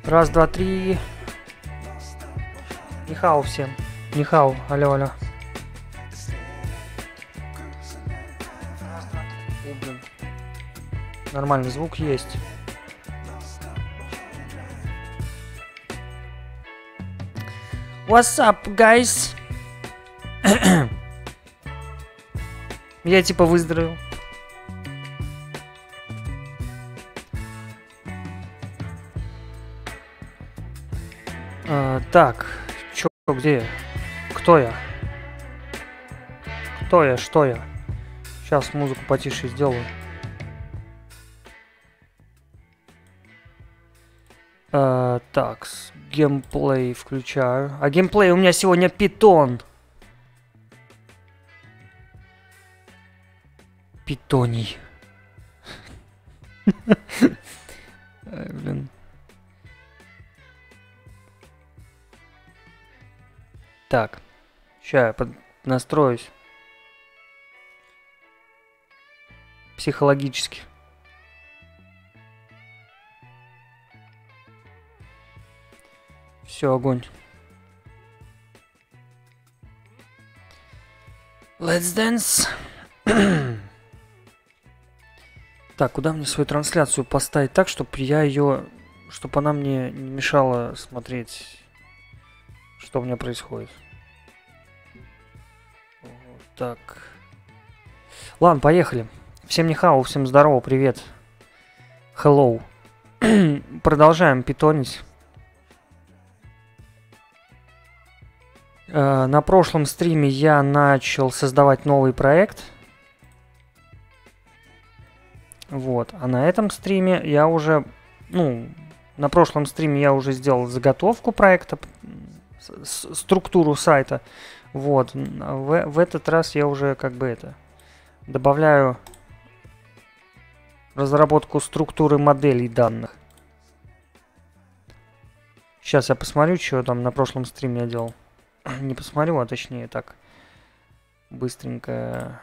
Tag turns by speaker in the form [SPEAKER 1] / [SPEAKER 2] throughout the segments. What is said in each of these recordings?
[SPEAKER 1] Раз, два, три. Нихао всем. Нихао, алло, алло. О, блин. Нормальный звук есть. What's up, guys? Я типа выздоровел. Так, чё, где я? Кто я? Кто я? Что я? Сейчас музыку потише сделаю. Так, геймплей включаю. А геймплей у меня сегодня питон. Питоний. Блин. Так, сейчас я настроюсь. Психологически. Все, огонь. Let's dance. Так, куда мне свою трансляцию поставить так, чтобы я ее, чтобы она мне не мешала смотреть, что у меня происходит. Вот так. Ладно, поехали. Всем нихао, всем здорово, привет. Hello. Продолжаем питонить. На прошлом стриме я начал создавать новый проект. Вот. А на этом стриме я уже... Ну, на прошлом стриме я уже сделал заготовку проекта, структуру сайта. Вот. В этот раз я уже как бы это... Добавляю разработку структуры моделей данных. Сейчас я посмотрю, что там на прошлом стриме я делал. Не посмотрю, а точнее так. Быстренько.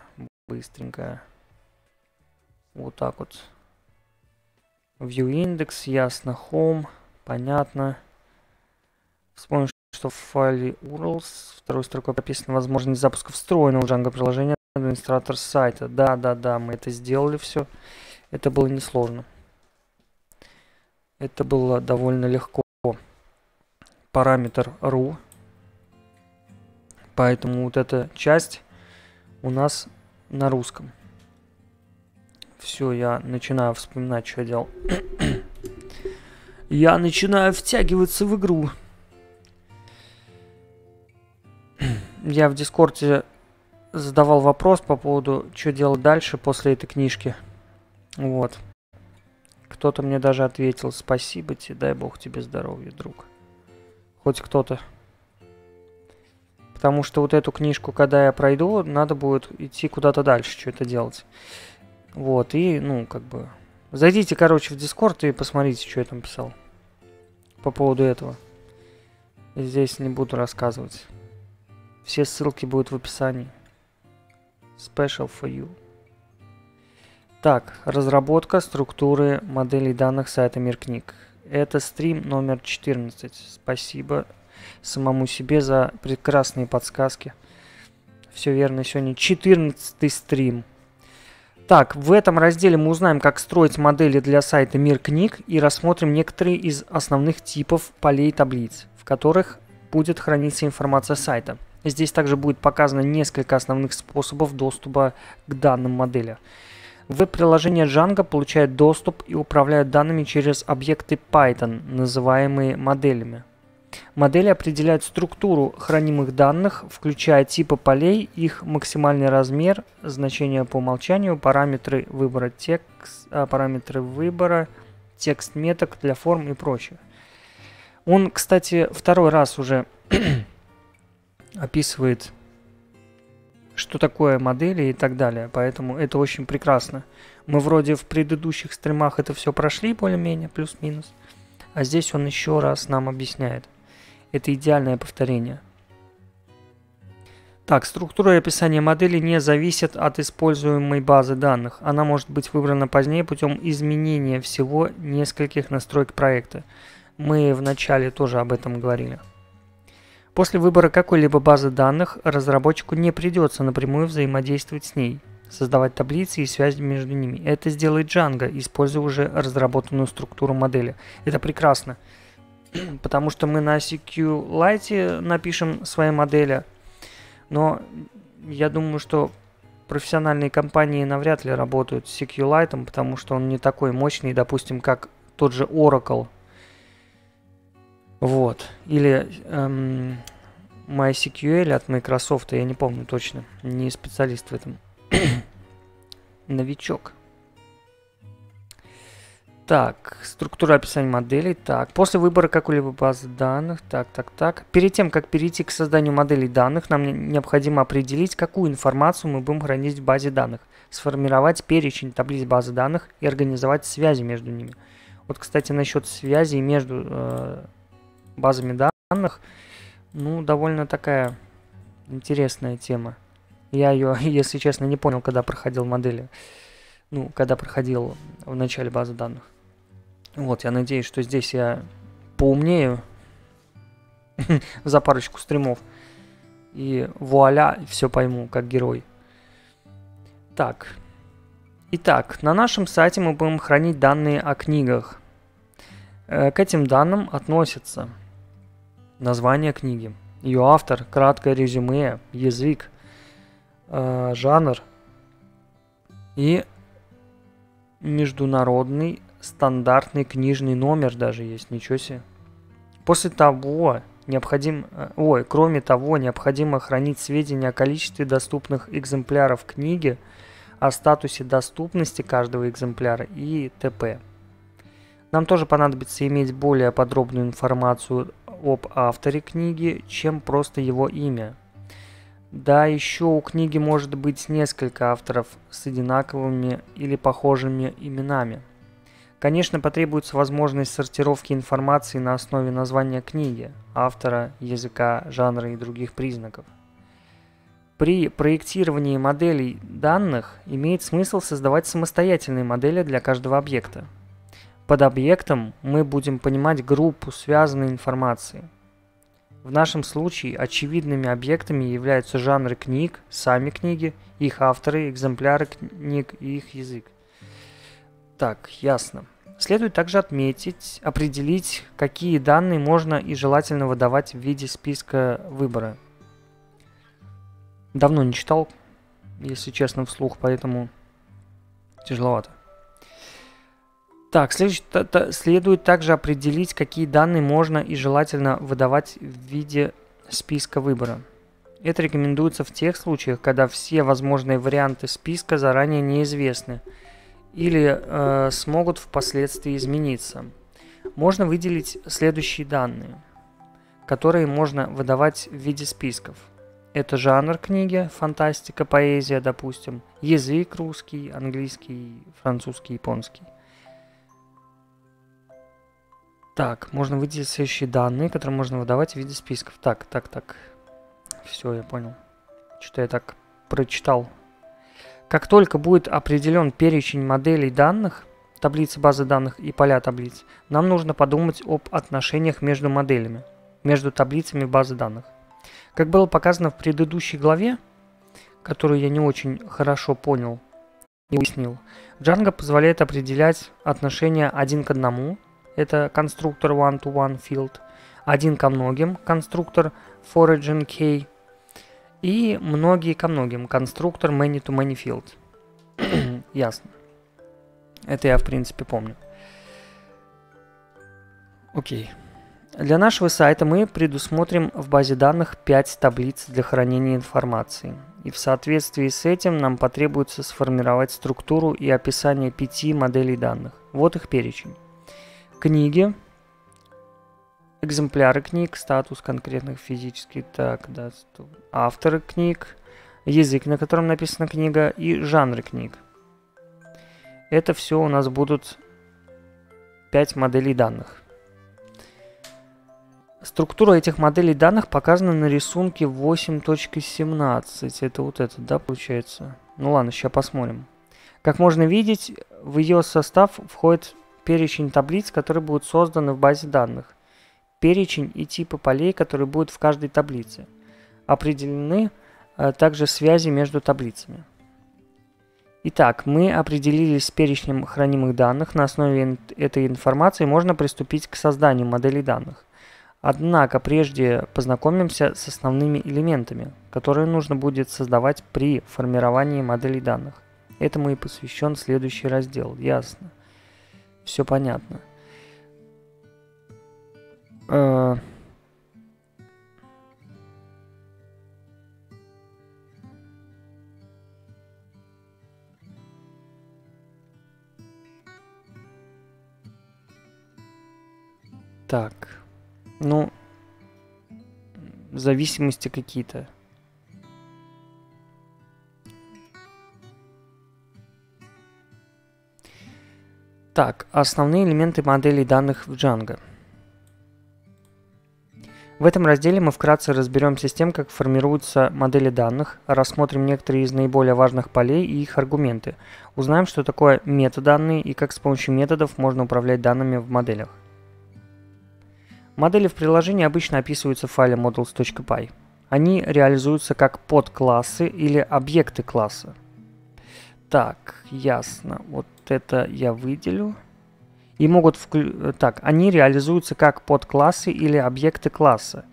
[SPEAKER 1] Вот так вот. View index, ясно. Home, понятно. Вспомним, что в файле URLs второй строкой прописана возможность запуска встроенного Django приложения администратор сайта. Да, мы это сделали все. Это было несложно. Это было довольно легко. Параметр ru. Поэтому вот эта часть у нас на русском. Все, я начинаю вспоминать, что я делал. Я начинаю втягиваться в игру. Я в Дискорде задавал вопрос по поводу, что делать дальше после этой книжки. Вот. Кто-то мне даже ответил: спасибо тебе, дай бог тебе здоровья, друг. Хоть кто-то. Потому что вот эту книжку, когда я пройду, надо будет идти куда-то дальше, что-то делать. Вот, и, ну, как бы... Зайдите, короче, в Discord и посмотрите, что я там писал. По поводу этого. Здесь не буду рассказывать. Все ссылки будут в описании. Special for you. Так, разработка структуры моделей данных сайта Мир книг. Это стрим номер 14. Спасибо самому себе за прекрасные подсказки. Все верно, сегодня 14-й стрим. Так, в этом разделе мы узнаем, как строить модели для сайта Мир книг и рассмотрим некоторые из основных типов полей таблиц, в которых будет храниться информация сайта. Здесь также будет показано несколько основных способов доступа к данным модели. Веб-приложение Django получает доступ и управляет данными через объекты Python, называемые моделями. Модели определяют структуру хранимых данных, включая типы полей, их максимальный размер, значения по умолчанию, параметры выбора текст меток для форм и прочее. Он, кстати, второй раз уже описывает, что такое модели и так далее, поэтому это очень прекрасно. Мы вроде в предыдущих стримах это все прошли более-менее, плюс-минус, а здесь он еще раз нам объясняет. Это идеальное повторение. Так, структура и описание модели не зависят от используемой базы данных. Она может быть выбрана позднее путем изменения всего нескольких настроек проекта. Мы в начале тоже об этом говорили. После выбора какой-либо базы данных разработчику не придется напрямую взаимодействовать с ней, создавать таблицы и связи между ними. Это сделает Django, используя уже разработанную структуру модели. Это прекрасно, потому что мы на SQLite напишем свои модели, но я думаю, что профессиональные компании навряд ли работают с SQLite, потому что он не такой мощный, допустим, как тот же Oracle. Вот. Или MySQL от Microsoft, я не помню точно, не специалист в этом. Новичок. Так, структура описания моделей. Так, после выбора какой-либо базы данных. Так. Перед тем, как перейти к созданию моделей данных, нам необходимо определить, какую информацию мы будем хранить в базе данных, сформировать перечень таблиц базы данных и организовать связи между ними. Вот, кстати, насчет связи между базами данных, ну, довольно такая интересная тема. Я ее, если честно, не понял, когда проходил модели. Ну, когда проходил в начале базы данных. Вот, я надеюсь, что здесь я поумнею за парочку стримов. И вуаля, все пойму, как герой. Так. Итак, на нашем сайте мы будем хранить данные о книгах. К этим данным относятся название книги, ее автор, краткое резюме, язык, жанр и международный стандартный книжный номер даже есть, ничего себе. Кроме того, необходимо хранить сведения о количестве доступных экземпляров книги, о статусе доступности каждого экземпляра и т.п. Нам тоже понадобится иметь более подробную информацию об авторе книги, чем просто его имя. Да, еще у книги может быть несколько авторов с одинаковыми или похожими именами. Конечно, потребуется возможность сортировки информации на основе названия книги, автора, языка, жанра и других признаков. При проектировании моделей данных имеет смысл создавать самостоятельные модели для каждого объекта. Под объектом мы будем понимать группу связанной информации. В нашем случае очевидными объектами являются жанры книг, сами книги, их авторы, экземпляры книг и их язык. Так, ясно. Следует также определить, какие данные можно и желательно выдавать в виде списка выбора. Давно не читал, если честно, вслух, поэтому тяжеловато. Так, следует также определить, какие данные можно и желательно выдавать в виде списка выбора. Это рекомендуется в тех случаях, когда все возможные варианты списка заранее неизвестны или смогут впоследствии измениться. Можно выделить следующие данные, которые можно выдавать в виде списков. Это жанр книги, фантастика, поэзия, допустим, язык русский, английский, французский, японский. Так, можно выделить следующие данные, которые можно выдавать в виде списков. Так. Все, я понял. Что-то я так прочитал. Как только будет определен перечень моделей данных, таблицы базы данных и поля таблиц, нам нужно подумать об отношениях между моделями, между таблицами базы данных. Как было показано в предыдущей главе, которую я не очень хорошо понял и уяснил, Django позволяет определять отношения один к одному, это конструктор one-to-one field, один ко многим, конструктор forAgInK, и многие ко многим, конструктор many-to-many field. Ясно. Это я, в принципе, помню. Окей. Для нашего сайта мы предусмотрим в базе данных 5 таблиц для хранения информации. И в соответствии с этим нам потребуется сформировать структуру и описание 5 моделей данных. Вот их перечень. Книги, экземпляры книг, статус конкретных физических, авторы книг, язык, на котором написана книга, и жанры книг. Это все у нас будут 5 моделей данных. Структура этих моделей данных показана на рисунке 8.17. Это вот это, да, получается? Ну ладно, сейчас посмотрим. Как можно видеть, в ее состав входит перечень таблиц, которые будут созданы в базе данных, перечень и типы полей, которые будут в каждой таблице. Определены также связи между таблицами. Итак, мы определились с перечнем хранимых данных. На основе этой информации можно приступить к созданию моделей данных. Однако прежде познакомимся с основными элементами, которые нужно будет создавать при формировании моделей данных. Этому и посвящен следующий раздел. Ясно. Все понятно. Так, ну, зависимости какие-то. Так, основные элементы моделей данных в Django. В этом разделе мы вкратце разберемся с тем, как формируются модели данных, рассмотрим некоторые из наиболее важных полей и их аргументы, узнаем, что такое метаданные и как с помощью методов можно управлять данными в моделях. Модели в приложении обычно описываются в файле models.py. Они реализуются как подклассы или объекты класса. Так, ясно. Вот это я выделю. И могут они реализуются как подклассы или объекты класса.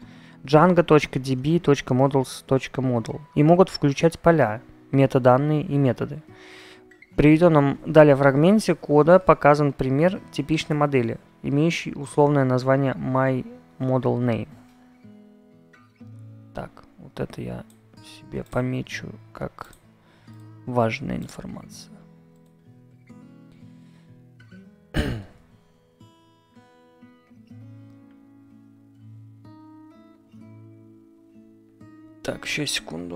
[SPEAKER 1] Django.db.models.model. И могут включать поля, метаданные и методы. В приведенном далее фрагменте кода показан пример типичной модели, имеющий условное название myModelName. Так, вот это я себе помечу как важная информация. Так, сейчас, секунду.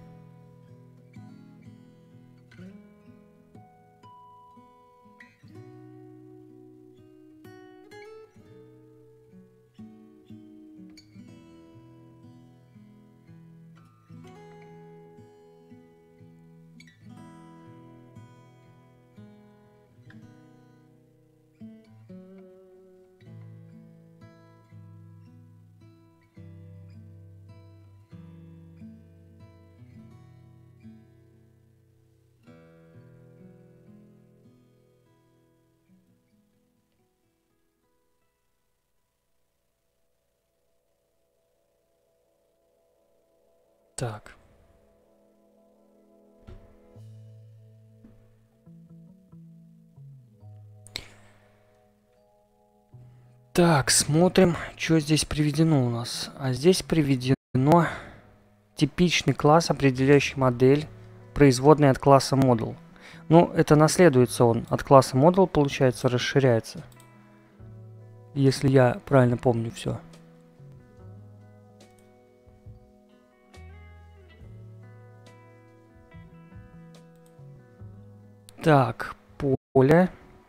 [SPEAKER 1] Так. Так, смотрим, что здесь приведено у нас. А здесь приведено типичный класс, определяющий модель, производная от класса Model. Ну, это наследуется он от класса Model, получается, расширяется. Если я правильно помню все. Так, поле.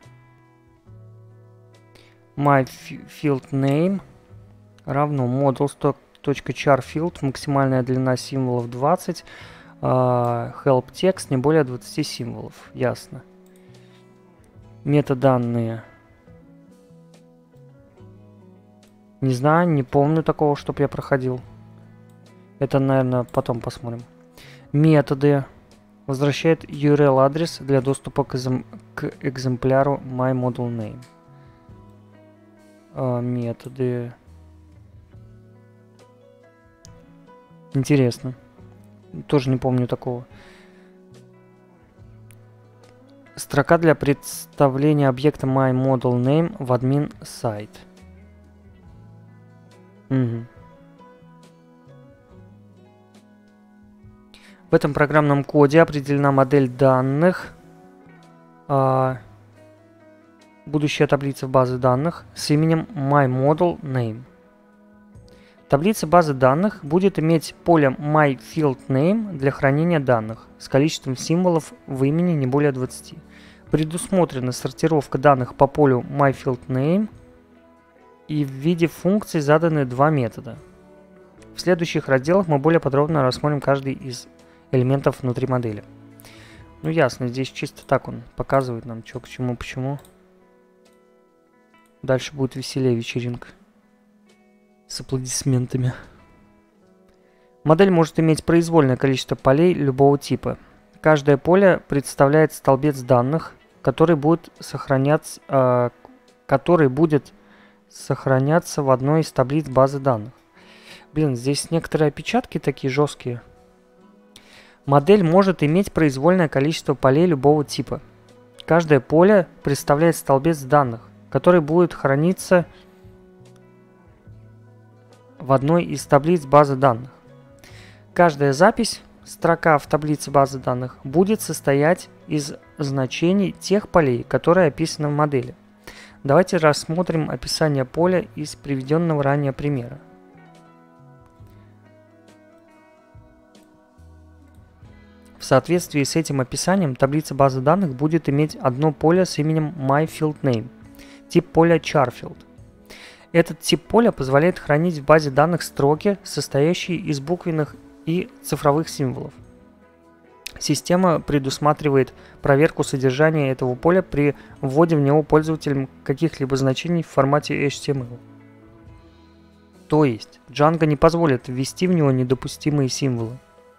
[SPEAKER 1] myFieldName равно models.charField, максимальная длина символов 20, help text не более 20 символов. Ясно. Метаданные. Не знаю, не помню такого, чтобы я проходил. Это, наверное, потом посмотрим. Методы. Возвращает URL-адрес для доступа к экземпляру myModelName. Методы. Интересно. Тоже не помню такого. Строка для представления объекта myModelName в админ сайт. Угу. В этом программном коде определена модель данных, будущая таблица базы данных с именем myModelName. Таблица базы данных будет иметь поле myFieldName для хранения данных с количеством символов в имени не более 20. Предусмотрена сортировка данных по полю myFieldName, и в виде функций заданы два метода. В следующих разделах мы более подробно рассмотрим каждый из элементов внутри модели. Ну ясно, здесь чисто так он показывает нам, что к чему, почему. Дальше будет веселее вечеринка. С аплодисментами. Модель может иметь произвольное количество полей любого типа. Каждое поле представляет столбец данных, который будет сохраняться в одной из таблиц базы данных. Блин, здесь некоторые опечатки такие жесткие. Модель может иметь произвольное количество полей любого типа. Каждое поле представляет столбец данных, который будет храниться в одной из таблиц базы данных. Каждая запись, строка в таблице базы данных, будет состоять из значений тех полей, которые описаны в модели. Давайте рассмотрим описание поля из приведенного ранее примера. В соответствии с этим описанием, таблица базы данных будет иметь одно поле с именем myFieldName, тип поля charField. Этот тип поля позволяет хранить в базе данных строки, состоящие из буквенных и цифровых символов. Система предусматривает проверку содержания этого поля при вводе в него пользователем каких-либо значений в формате HTML. То есть Django не позволит ввести в него недопустимые символы.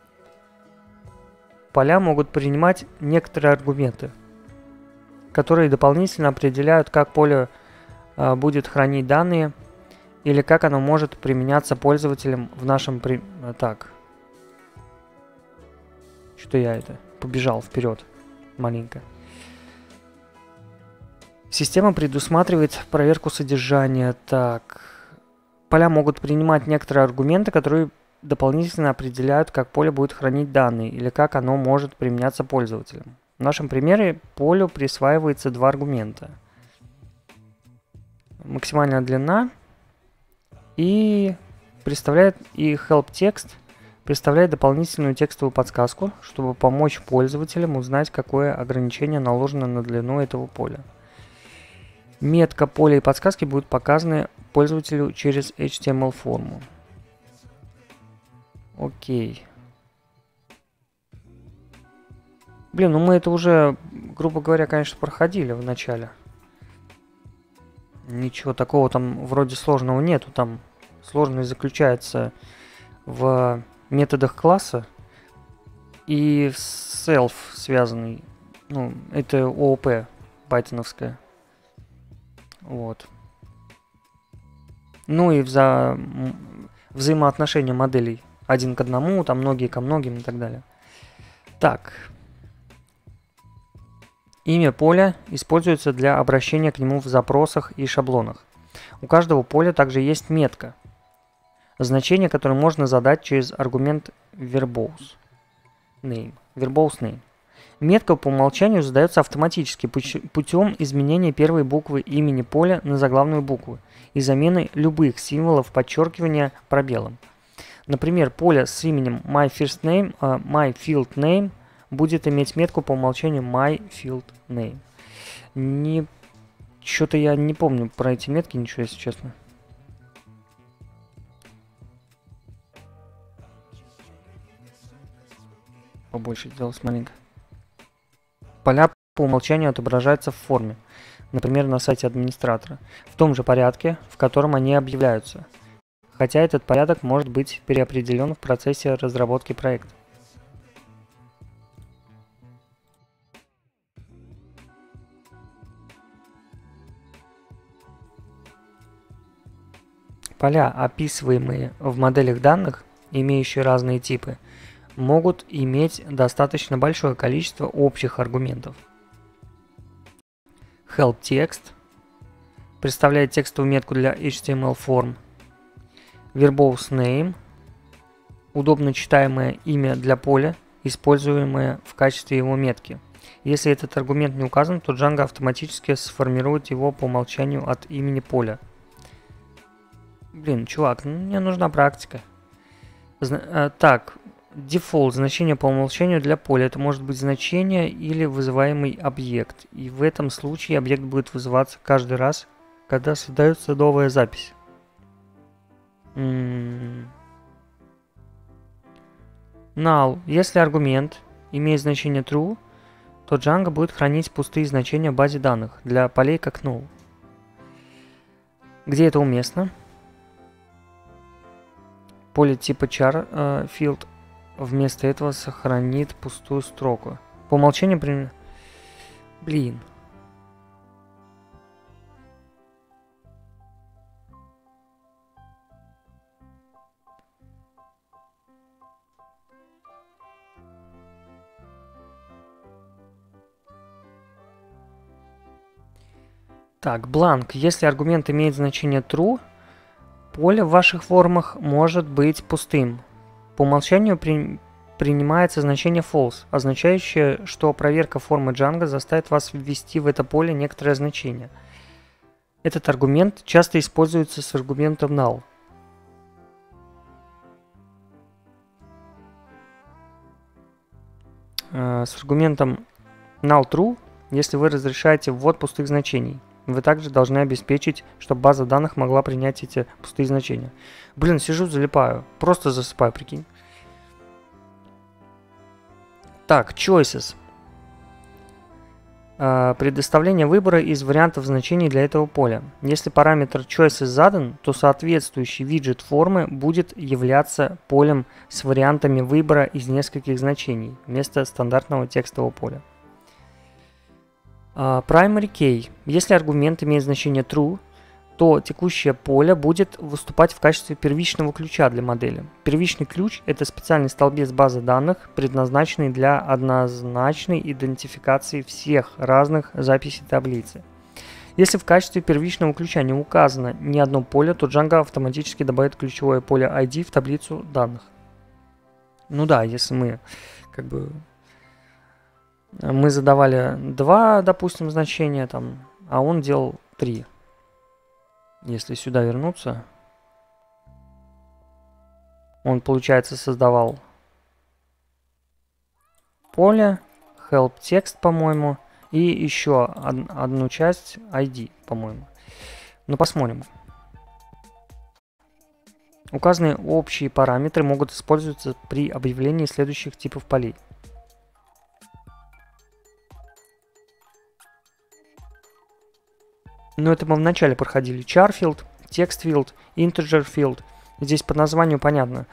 [SPEAKER 1] Поля могут принимать некоторые аргументы, которые дополнительно определяют, как поле будет хранить данные или как оно может применяться пользователем в нашем Так. Что я побежал вперед маленько. Система предусматривает проверку содержания. Так. Поля могут принимать некоторые аргументы, которые дополнительно определяют, как поле будет хранить данные или как оно может применяться пользователем. В нашем примере полю присваивается два аргумента. Максимальная длина и help текст представляет дополнительную текстовую подсказку, чтобы помочь пользователям узнать, какое ограничение наложено на длину этого поля. Метка поля и подсказки будут показаны пользователю через HTML-форму. Окей. Блин, ну мы это уже, грубо говоря, конечно, проходили в начале. Ничего такого там вроде сложного нету. Там сложность заключается в методах класса и self связанный. Ну, это OOP пайтоновская. Вот. Ну и взаимоотношения моделей один к одному, там многие ко многим и так далее. Так. Имя поля используется для обращения к нему в запросах и шаблонах. У каждого поля также есть метка, значение, которое можно задать через аргумент verbose name. Метка по умолчанию задается автоматически путем изменения первой буквы имени поля на заглавную букву и замены любых символов подчеркивания пробелом. Например, поле с именем myFieldName будет иметь метку по умолчанию myFieldName. Что-то я не помню про эти метки, ничего, если честно. Побольше сделалось маленько. Поля по умолчанию отображаются в форме, например, на сайте администратора, в том же порядке, в котором они объявляются, хотя этот порядок может быть переопределен в процессе разработки проекта. Поля, описываемые в моделях данных, имеющие разные типы, могут иметь достаточно большое количество общих аргументов. Help текст представляет текстовую метку для HTML-форм. Verbose name – удобно читаемое имя для поля, используемое в качестве его метки. Если этот аргумент не указан, то Django автоматически сформирует его по умолчанию от имени поля. Блин, чувак, мне нужна практика. Так, default значение по умолчанию для поля. Это может быть значение или вызываемый объект. И в этом случае объект будет вызываться каждый раз, когда создается новая запись. Null. Если аргумент имеет значение true, то Django будет хранить пустые значения в базе данных для полей как null. Где это уместно? Поле типа char field вместо этого сохранит пустую строку. По умолчанию Блин. Так, blank. Если аргумент имеет значение true, поле в ваших формах может быть пустым. По умолчанию принимается значение false, означающее, что проверка формы Django заставит вас ввести в это поле некоторое значение. Этот аргумент часто используется с аргументом null. С аргументом null true, если вы разрешаете ввод пустых значений. Вы также должны обеспечить, чтобы база данных могла принять эти пустые значения. Блин, сижу, залипаю. Просто засыпаю, прикинь. Так, choices. Предоставление выбора из вариантов значений для этого поля. Если параметр choices задан, то соответствующий виджет формы будет являться полем с вариантами выбора из нескольких значений вместо стандартного текстового поля. Primary key. Если аргумент имеет значение true, то текущее поле будет выступать в качестве первичного ключа для модели. Первичный ключ – это специальный столбец базы данных, предназначенный для однозначной идентификации всех разных записей таблицы. Если в качестве первичного ключа не указано ни одно поле, то Django автоматически добавит ключевое поле ID в таблицу данных. Ну да, если мы мы задавали 2, допустим, значения, там, а он делал 3. Если сюда вернуться, он, получается, создавал поле, help text, по-моему, и еще одну часть ID, по-моему. Ну, посмотрим. Указанные общие параметры могут использоваться при объявлении следующих типов полей. Но это мы вначале проходили. Char field, text field, integer field. Здесь по названию понятно.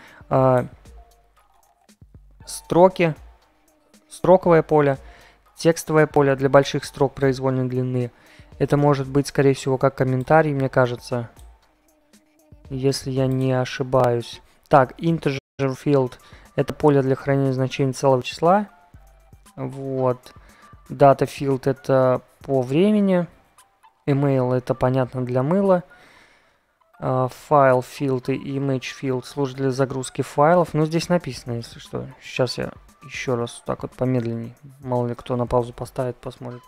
[SPEAKER 1] Строки, строковое поле, текстовое поле для больших строк произвольной длины. Это может быть, скорее всего, как комментарий, мне кажется. Если я не ошибаюсь. Так, integer field — это поле для хранения значений целого числа. Вот. Data field — это по времени. Email — это понятно для мыла. File field и image field служат для загрузки файлов. Ну, здесь написано, если что. Сейчас я еще раз так вот помедленней. Мало ли кто на паузу поставит, посмотрит.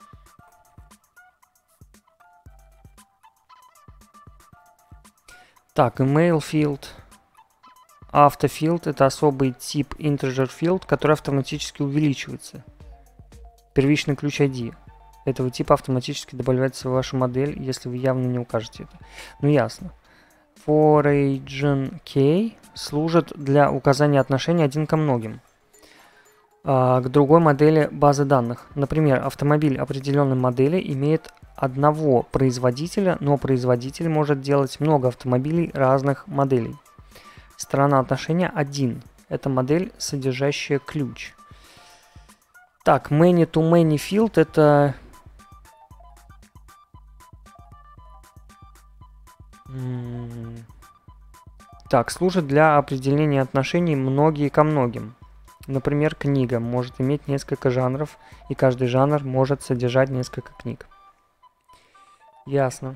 [SPEAKER 1] Так, email field. Autofield — это особый тип integer field, который автоматически увеличивается. Первичный ключ ID этого типа автоматически добавляется в вашу модель, если вы явно не укажете это. Ну, ясно. Foreign key служит для указания отношений один ко многим к другой модели базы данных. Например, автомобиль определенной модели имеет одного производителя, но производитель может делать много автомобилей разных моделей. Сторона отношения 1. Это модель, содержащая ключ. Так, many-to-many field — это... Так, служит для определения отношений многие ко многим. Например, книга может иметь несколько жанров, и каждый жанр может содержать несколько книг. Ясно.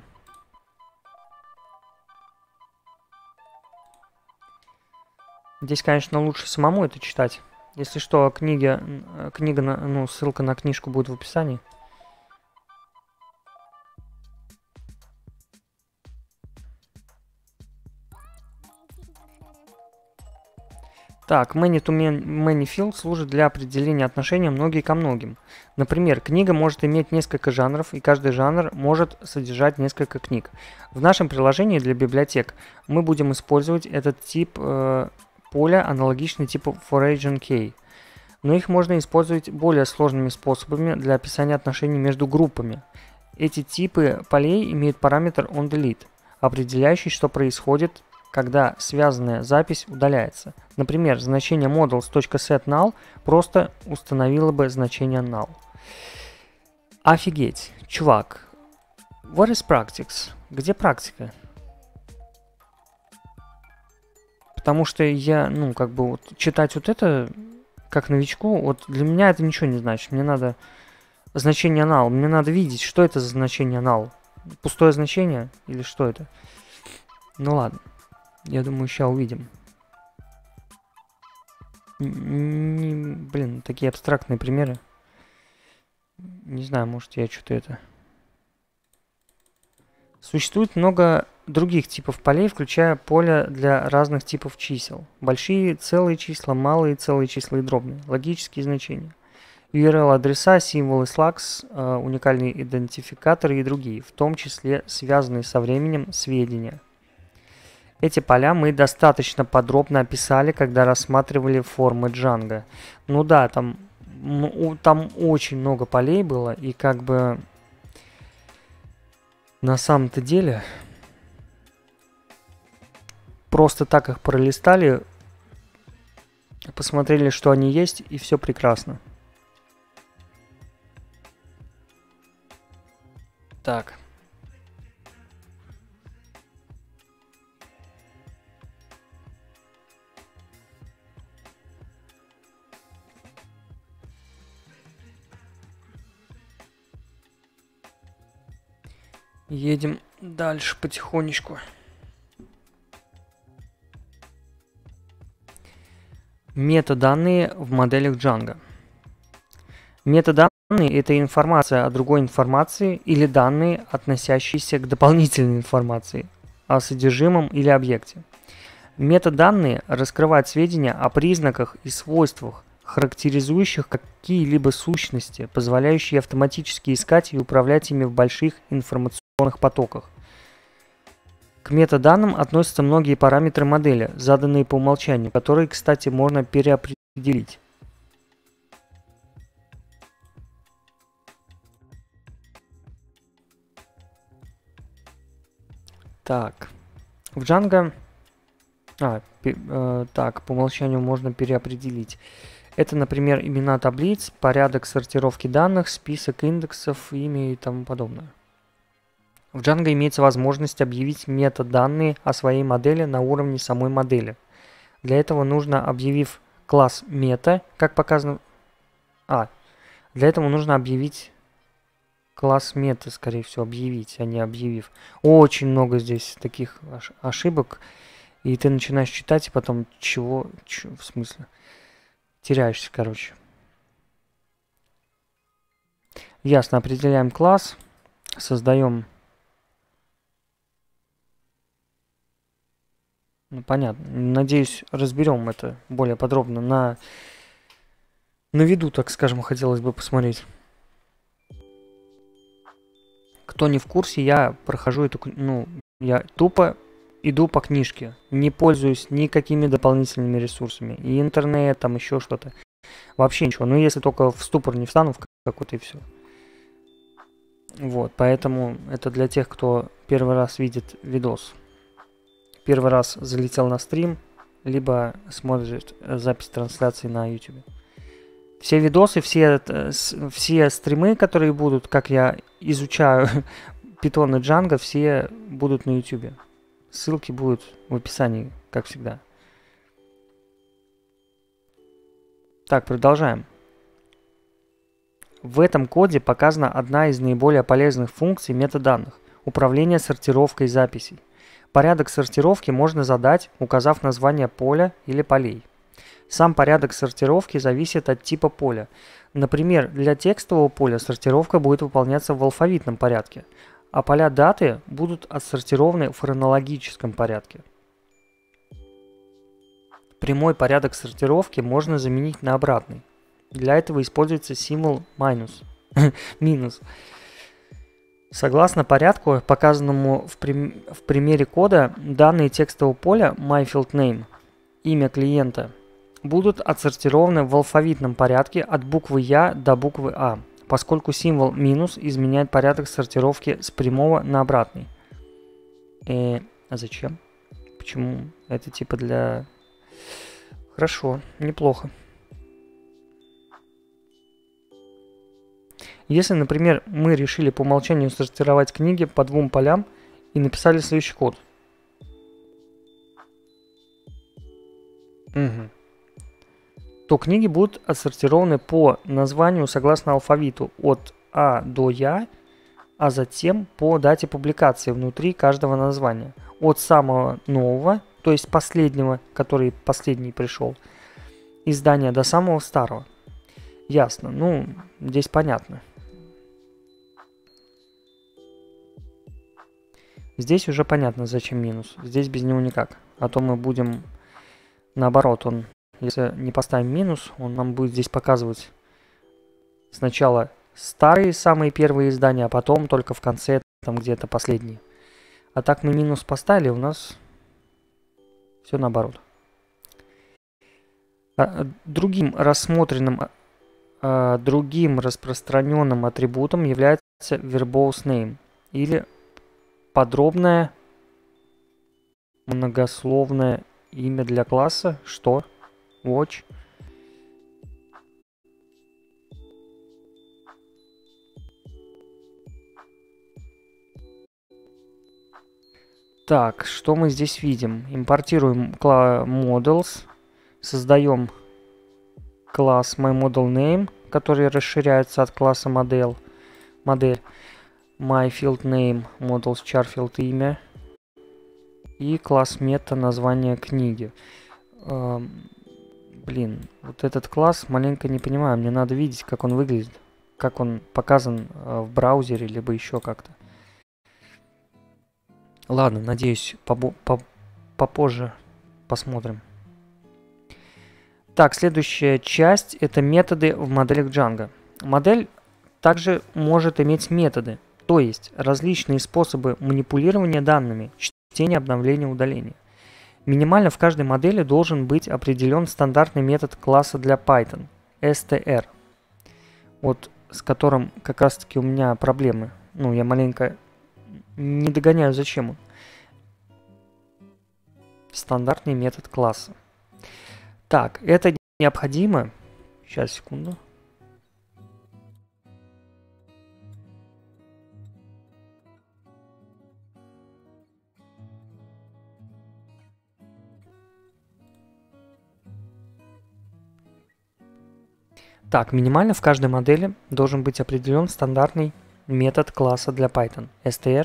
[SPEAKER 1] Здесь, конечно, лучше самому это читать. Если что, книга, ссылка на книжку будет в описании. Так, many-to-many field служит для определения отношения многие ко многим. Например, книга может иметь несколько жанров, и каждый жанр может содержать несколько книг. В нашем приложении для библиотек мы будем использовать этот тип поля, аналогичный типу foreign key. Но их можно использовать более сложными способами для описания отношений между группами. Эти типы полей имеют параметр onDelete. определяющий, что происходит, когда связанная запись удаляется. Например, значение models.setNull просто установило бы значение null. Офигеть, чувак. What is practice? Где практика? Потому что я, вот читать вот это, как новичку, вот для меня это ничего не значит. Мне надо значение null, мне надо видеть, что это за значение null. Пустое значение или что это? Ну ладно, я думаю, сейчас увидим. Блин, такие абстрактные примеры. Не знаю, может я что-то это... Существует много других типов полей, включая поля для разных типов чисел. Большие целые числа, малые целые числа и дробные. Логические значения. URL-адреса, символы slugs, уникальные идентификаторы и другие, в том числе связанные со временем сведения. Эти поля мы достаточно подробно описали, когда рассматривали формы Django. Ну да, там очень много полей было, и как бы на самом-то деле просто так их пролистали, посмотрели, что они есть, и все прекрасно. Так. Едем дальше потихонечку. Метаданные в моделях Django. Метаданные – это информация о другой информации или данные, относящиеся к дополнительной информации о содержимом или объекте. Метаданные раскрывают сведения о признаках и свойствах, характеризующих какие-либо сущности, позволяющие автоматически искать и управлять ими в больших информационных потоках. К метаданным относятся многие параметры модели, заданные по умолчанию, которые, кстати, можно переопределить. Так, в Django, по умолчанию можно переопределить. Это, например, имена таблиц, порядок сортировки данных, список индексов, имя и тому подобное. В Django имеется возможность объявить метаданные о своей модели на уровне самой модели. Для этого нужно, объявив класс мета, как показано... Для этого нужно объявить класс мета, скорее всего, объявить, а не объявив. Очень много здесь таких ошибок, и ты начинаешь читать, и потом в смысле? Теряешься, короче. Ясно, определяем класс, создаем... Ну, понятно. Надеюсь, разберем это более подробно на виду, так скажем, хотелось бы посмотреть. Кто не в курсе, я прохожу эту... я тупо иду по книжке. Не пользуюсь никакими дополнительными ресурсами. И интернет, там еще что-то. Вообще ничего. Ну, если только в ступор не встану в какой-то и все. Вот, поэтому это для тех, кто первый раз видит видос. Первый раз залетел на стрим, либо смотрит запись трансляции на YouTube. Все видосы, все стримы, которые будут, как я изучаю Python и Django, все будут на YouTube. Ссылки будут в описании, как всегда. Так, продолжаем. В этом коде показана одна из наиболее полезных функций метаданных – управление сортировкой записей. Порядок сортировки можно задать, указав название поля или полей. Сам порядок сортировки зависит от типа поля. Например, для текстового поля сортировка будет выполняться в алфавитном порядке, а поля даты будут отсортированы в хронологическом порядке. Прямой порядок сортировки можно заменить на обратный. Для этого используется символ минус. Согласно порядку, показанному в примере кода, данные текстового поля myFieldName, имя клиента, будут отсортированы в алфавитном порядке от буквы Я до буквы А, поскольку символ минус изменяет порядок сортировки с прямого на обратный. А зачем? Почему? Это типа для... Хорошо, неплохо. Если, например, мы решили по умолчанию сортировать книги по 2 полям и написали следующий код. То книги будут отсортированы по названию согласно алфавиту от А до Я, а затем по дате публикации внутри каждого названия. От самого нового, то есть последнего, который последний пришел, издания до самого старого. Ясно. Ну, здесь понятно. Здесь уже понятно, зачем минус. Здесь без него никак. А то мы будем... Наоборот, он, если не поставим минус, он нам будет здесь показывать сначала старые, самые первые издания, а потом только в конце, там где-то последние. А так мы минус поставили, у нас все наоборот. Другим распространенным атрибутом является verbose name, или подробное многословное имя для класса. Что? Watch. Так, что мы здесь видим? Импортируем models, создаем класс myModelName, который расширяется от класса модель myFieldName, models charField имя, и класс мета название книги. Блин, вот этот класс маленько не понимаю, мне надо видеть, как он выглядит, как он показан в браузере, либо еще как-то. Ладно, надеюсь, попозже посмотрим. Так, следующая часть — это методы в моделях Django. Модель также может иметь методы, то есть различные способы манипулирования данными, чтения, обновления, удаления. Минимально в каждой модели должен быть определен стандартный метод класса для Python, str, вот с которым как раз таки у меня проблемы. Ну, я маленько не догоняю, зачем он. Стандартный метод класса. Так, это необходимо. Сейчас, секунду. Так, минимально в каждой модели должен быть определен стандартный метод класса для Python, str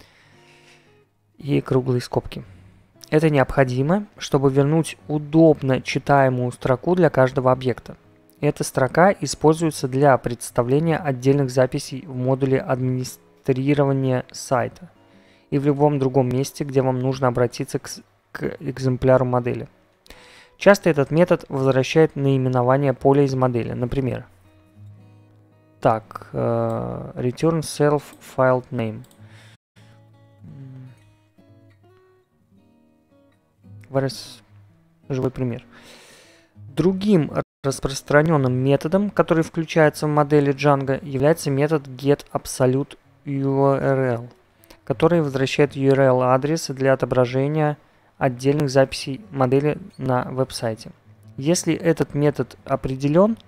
[SPEAKER 1] и круглые скобки. Это необходимо, чтобы вернуть удобно читаемую строку для каждого объекта. Эта строка используется для представления отдельных записей в модуле администрирования сайта и в любом другом месте, где вам нужно обратиться к экземпляру модели. Часто этот метод возвращает наименование поля из модели. Например, так, return self filed name. Живой пример. Другим распространенным методом, который включается в модели Django, является метод getAbsoluteURL, который возвращает URL-адресы для отображения отдельных записей модели на веб-сайте. Если этот метод определен,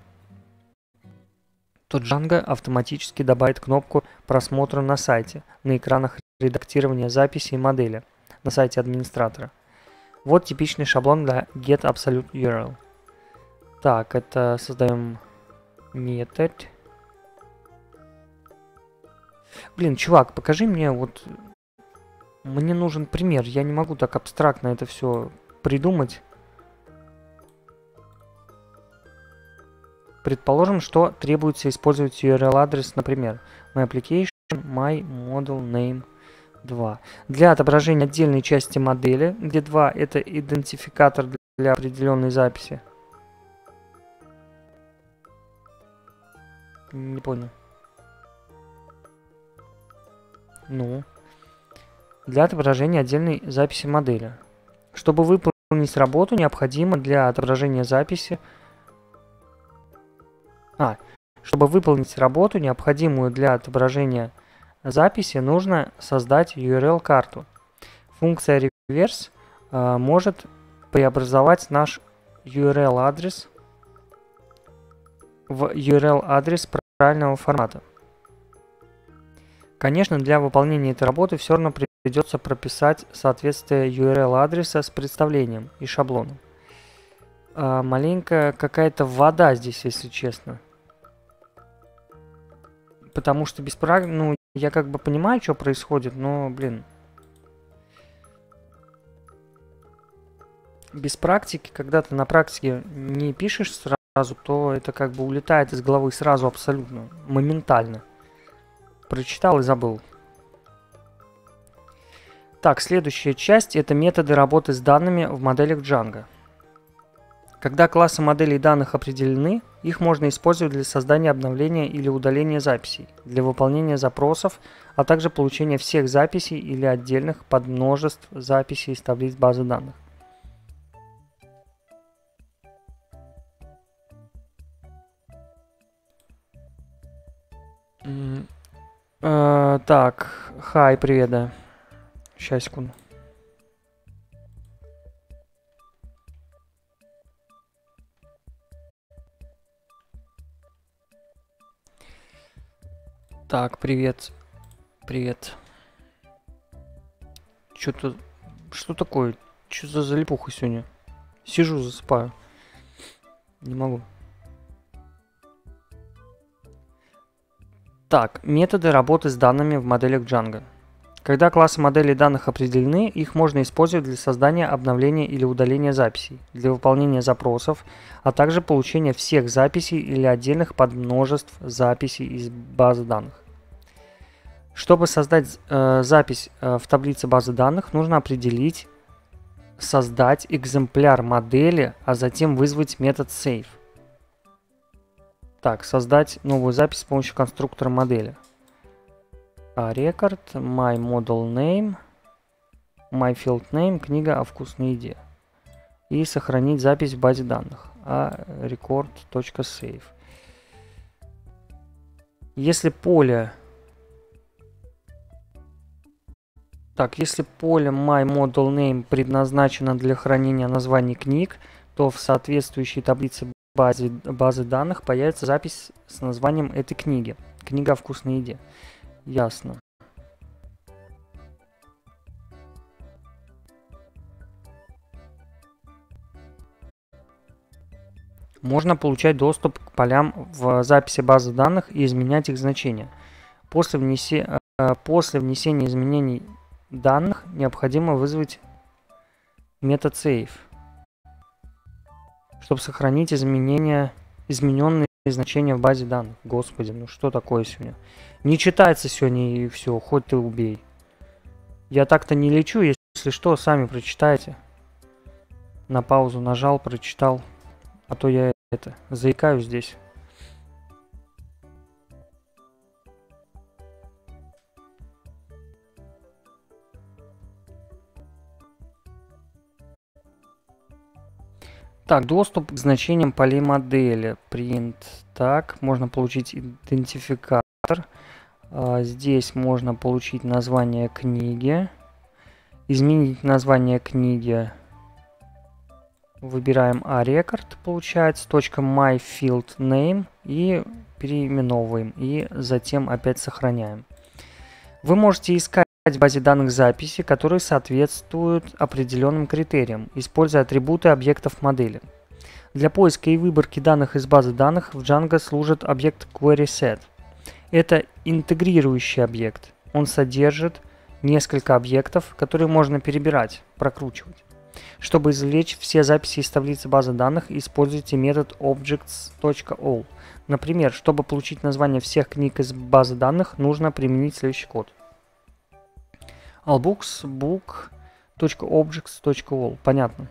[SPEAKER 1] то Django автоматически добавит кнопку просмотра на сайте, на экранах редактирования записей модели на сайте администратора. Вот типичный шаблон для getAbsoluteURL. Так, это создаем метод. Блин, чувак, покажи мне вот... Мне нужен пример, я не могу так абстрактно это все придумать. Предположим, что требуется использовать URL-адрес, например, myApplication, myModelName 2. Для отображения отдельной части модели, где 2 это идентификатор для определенной записи. Не понял. Ну... Для отображения отдельной записи модели. Чтобы выполнить работу, необходимо для отображения записи... Чтобы выполнить работу, необходимую для отображения записи, нужно создать URL-карту. Функция reverse может преобразовать наш URL-адрес в URL-адрес правильного формата. Конечно, для выполнения этой работы все равно придется прописать соответствие URL-адреса с представлением и шаблоном. Маленькая какая-то вода здесь, если честно. Потому что ну, я как бы понимаю, что происходит, но, блин. Без практики, когда ты на практике не пишешь сразу, то это как бы улетает из головы сразу абсолютно, моментально. Прочитал и забыл. Так, следующая часть — это методы работы с данными в моделях Django. Когда классы моделей данных определены, их можно использовать для создания, обновления или удаления записей, для выполнения запросов, а также получения всех записей или отдельных подмножеств записей из таблиц базы данных. Так, хай, привет, да. Сейчас, секунду. Так, привет. Привет. Что-то... Что такое? Что за залипуха сегодня? Сижу, засыпаю. Не могу. Так, методы работы с данными в моделях Django. Когда классы моделей данных определены, их можно использовать для создания, обновления или удаления записей, для выполнения запросов, а также получения всех записей или отдельных подмножеств записей из базы данных. Чтобы создать запись в таблице базы данных, нужно определить, создать экземпляр модели, а затем вызвать метод save. Так, создать новую запись с помощью конструктора модели. Record, my model name, my field name, книга о вкусной еде. И сохранить запись в базе данных. record.save. Если поле... Так, если поле my model name предназначено для хранения названий книг, то в соответствующей таблице базы данных появится запись с названием этой книги. Книга о вкусной еде. Ясно. Можно получать доступ к полям в записи базы данных и изменять их значения. После внесения изменений данных необходимо вызвать метод save, чтобы сохранить измененные значения в базе данных. Господи, ну что такое сегодня? Не читается сегодня и все, хоть ты убей. Я так-то не лечу, если что, сами прочитайте. На паузу нажал, прочитал. А то я заикаюсь здесь. Так, доступ к значениям полей модели. Print. Так, можно получить идентификатор. Здесь можно получить название книги. Изменить название книги. Выбираем record, получается, .myfieldName и переименовываем. И затем опять сохраняем. Вы можете искать в базе данных записи, которые соответствуют определенным критериям, используя атрибуты объектов модели. Для поиска и выборки данных из базы данных в Django служит объект QuerySet. Это интегрирующий объект. Он содержит несколько объектов, которые можно перебирать, прокручивать. Чтобы извлечь все записи из таблицы базы данных, используйте метод objects.all. Например, чтобы получить название всех книг из базы данных, нужно применить следующий код. allbooks book.objects.all. Понятно.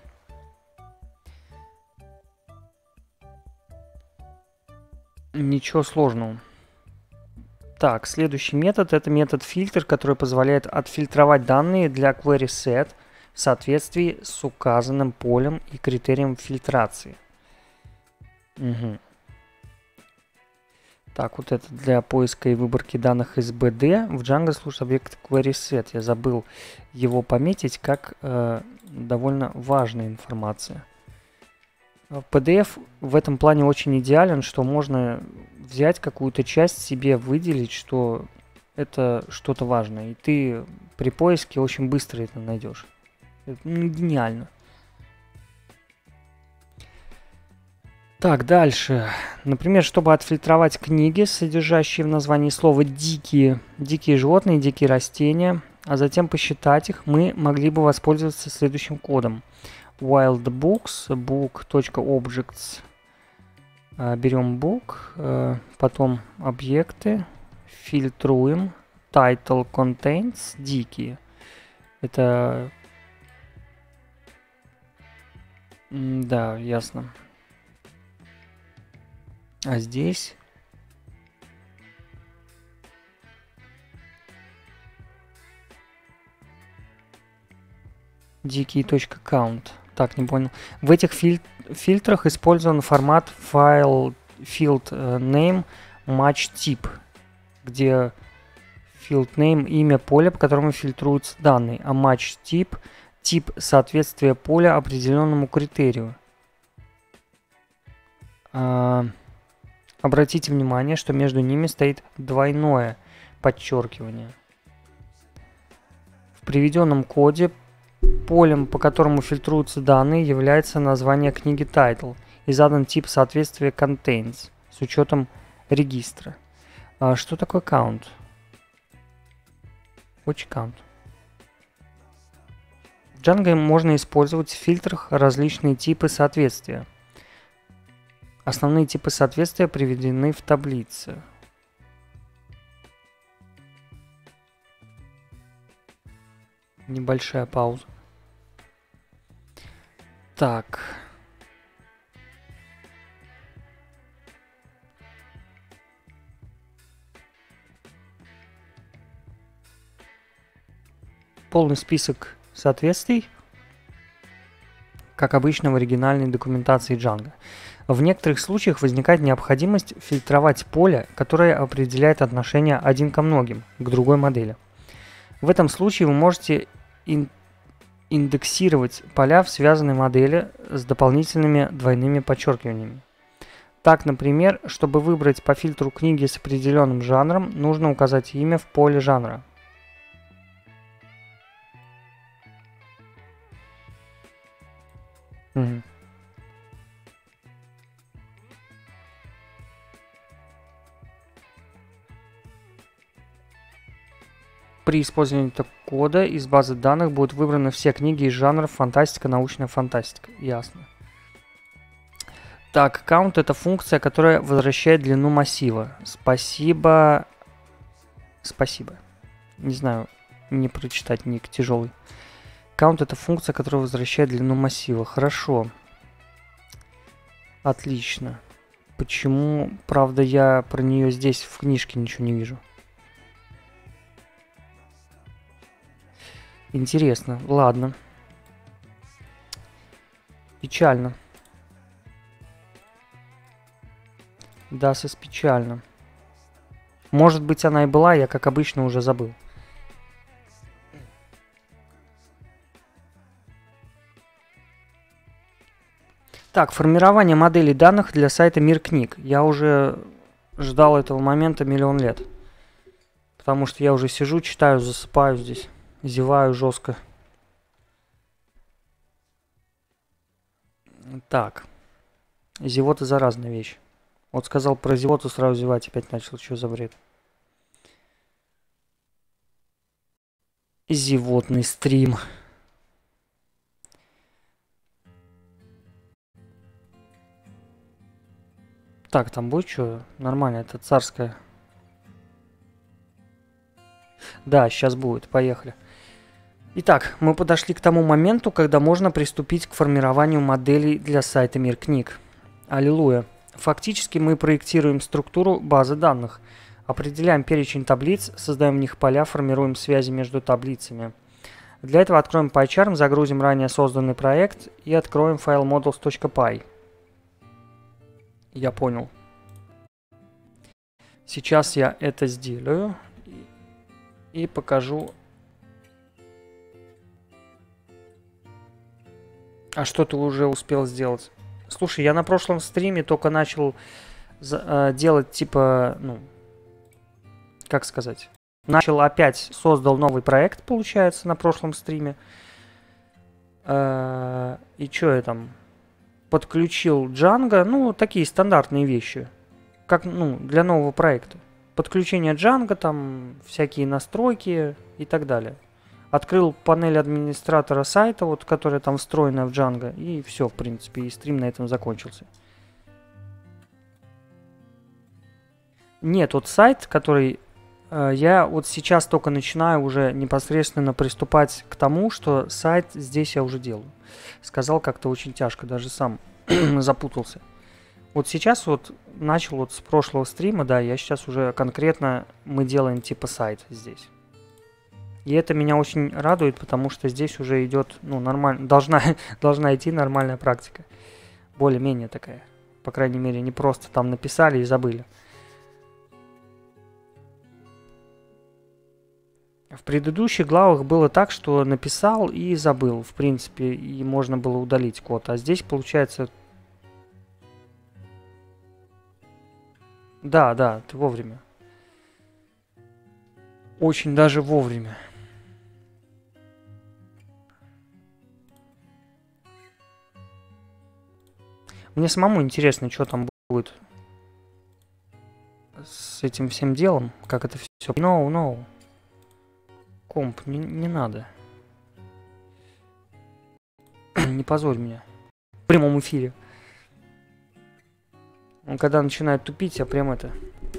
[SPEAKER 1] Ничего сложного. Так, следующий метод — это метод фильтр, который позволяет отфильтровать данные для QuerySet в соответствии с указанным полем и критерием фильтрации. Угу. Так, вот это для поиска и выборки данных из BD. В Django служит объект querySet. Я забыл его пометить как довольно важная информация. PDF в этом плане очень идеален, что можно взять какую-то часть себе, выделить, что это что-то важное. И ты при поиске очень быстро это найдешь. Это гениально. Так, дальше. Например, чтобы отфильтровать книги, содержащие в названии слова «дикие», дикие животные, дикие растения, а затем посчитать их, мы могли бы воспользоваться следующим кодом. Wild books, book.objects, берем book, потом объекты, фильтруем, title contains, дикие. Это... Да, ясно. А здесь dikey.count. Так, не понял. В этих фильтрах использован формат file field name match type, где field name имя поля, по которому фильтруются данные, а match type тип соответствия поля определенному критерию. Обратите внимание, что между ними стоит двойное подчеркивание. В приведенном коде полем, по которому фильтруются данные, является название книги title и задан тип соответствия contains с учетом регистра. Что такое count? Watch count. В Django можно использовать в фильтрах различные типы соответствия. Основные типы соответствия приведены в таблице. Небольшая пауза. Так. Полный список соответствий, как обычно в оригинальной документации Django. В некоторых случаях возникает необходимость фильтровать поле, которое определяет отношение один ко многим, к другой модели. В этом случае вы можете индексировать поля в связанной модели с дополнительными двойными подчеркиваниями. Так, например, чтобы выбрать по фильтру книги с определенным жанром, нужно указать имя в поле жанра. Угу. При использовании этого кода из базы данных будут выбраны все книги из жанров фантастика, научная фантастика. Ясно. Так, count — это функция, которая возвращает длину массива. Спасибо. Спасибо. Не знаю, не прочитать ник тяжелый. Count — это функция, которая возвращает длину массива. Хорошо. Отлично. Почему, правда, я про нее здесь в книжке ничего не вижу? Интересно. Ладно. Печально. Да, печально. Может быть, она и была, я, как обычно, уже забыл. Так, формирование моделей данных для сайта Мир книг. Я уже ждал этого момента миллион лет. Потому что я уже сижу, читаю, засыпаю здесь. Зеваю жестко. Так. Зевота заразная вещь. Вот сказал про зевоту, сразу зевать опять начал. Что за бред? Зевотный стрим. Так, там будет что? Нормально, это царское. Да, сейчас будет. Поехали. Итак, мы подошли к тому моменту, когда можно приступить к формированию моделей для сайта Мир книг. Аллилуйя. Фактически мы проектируем структуру базы данных, определяем перечень таблиц, создаем в них поля, формируем связи между таблицами. Для этого откроем PyCharm, загрузим ранее созданный проект и откроем файл models.py. Я понял. Сейчас я это сделаю и покажу. А что ты уже успел сделать? Слушай, я на прошлом стриме только начал делать, типа, ну, как сказать, начал опять, создал новый проект, получается, на прошлом стриме. И что я там? Подключил Django, ну, такие стандартные вещи, как, ну, для нового проекта. Подключение Django, там, всякие настройки и так далее. Открыл панель администратора сайта, вот, которая там встроена в Django, и все, в принципе, и стрим на этом закончился. Нет, вот сайт, который я вот сейчас только начинаю уже непосредственно приступать к тому, что сайт здесь я уже делаю. Сказал как-то очень тяжко, даже сам запутался. Вот сейчас вот начал вот с прошлого стрима, да, я сейчас уже конкретно мы делаем типа сайт здесь. И это меня очень радует, потому что здесь уже идет, ну, нормально, должна идти нормальная практика. Более-менее такая. По крайней мере, не просто там написали и забыли. В предыдущих главах было так, что написал и забыл, в принципе, и можно было удалить код. А здесь получается... Да, ты вовремя. Очень даже вовремя. Мне самому интересно, что там будет с этим всем делом, как это все... No. Комп, не надо. Не позорь меня. В прямом эфире. Он когда начинает тупить, я прям это...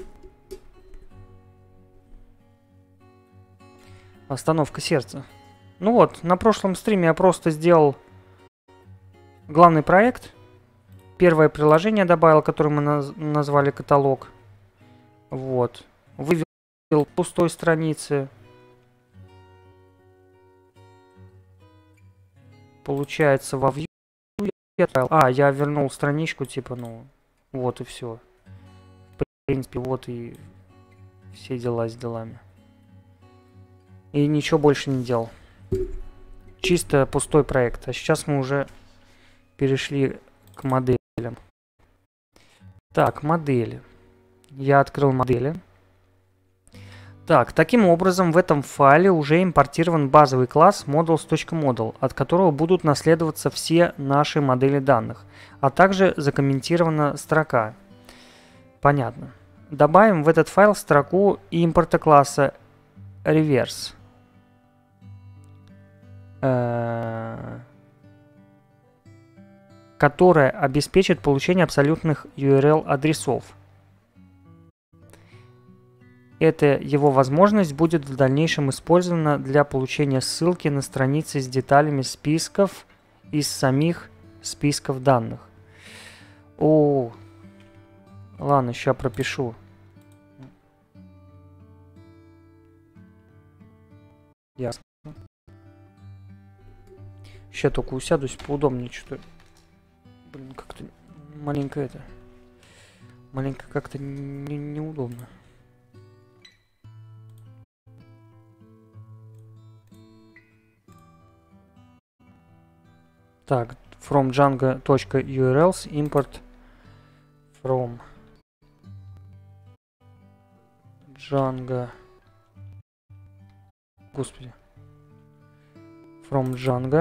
[SPEAKER 1] Остановка сердца. Ну вот, на прошлом стриме я просто сделал главный проект. Первое приложение добавил, которое мы назвали каталог. Вот. Вывел пустой страницы. Получается, во Vue я отправил. Я вернул страничку, типа, ну, вот и все. В принципе, вот и все дела с делами. И ничего больше не делал. Чисто пустой проект. А сейчас мы уже перешли к моделям. Так, модели. Я открыл модели. Так, таким образом в этом файле уже импортирован базовый класс models.model, от которого будут наследоваться все наши модели данных, а также закомментирована строка. Понятно. Добавим в этот файл строку импорта класса reverse. Которая обеспечит получение абсолютных URL-адресов. Эта его возможность будет в дальнейшем использована для получения ссылки на страницы с деталями списков из самих списков данных. Ладно, сейчас пропишу. Ясно. Сейчас только усядусь поудобнее, что-то. Блин, как-то маленько это. Маленько как-то неудобно. Так, from django.urls import from Django. Господи. From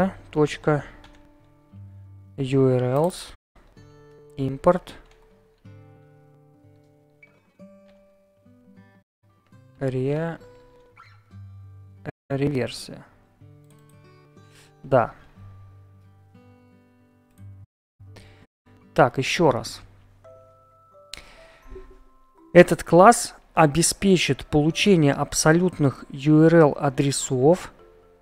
[SPEAKER 1] Django.urls import реверсия. Да. Так, еще раз. Этот класс обеспечит получение абсолютных URL-адресов.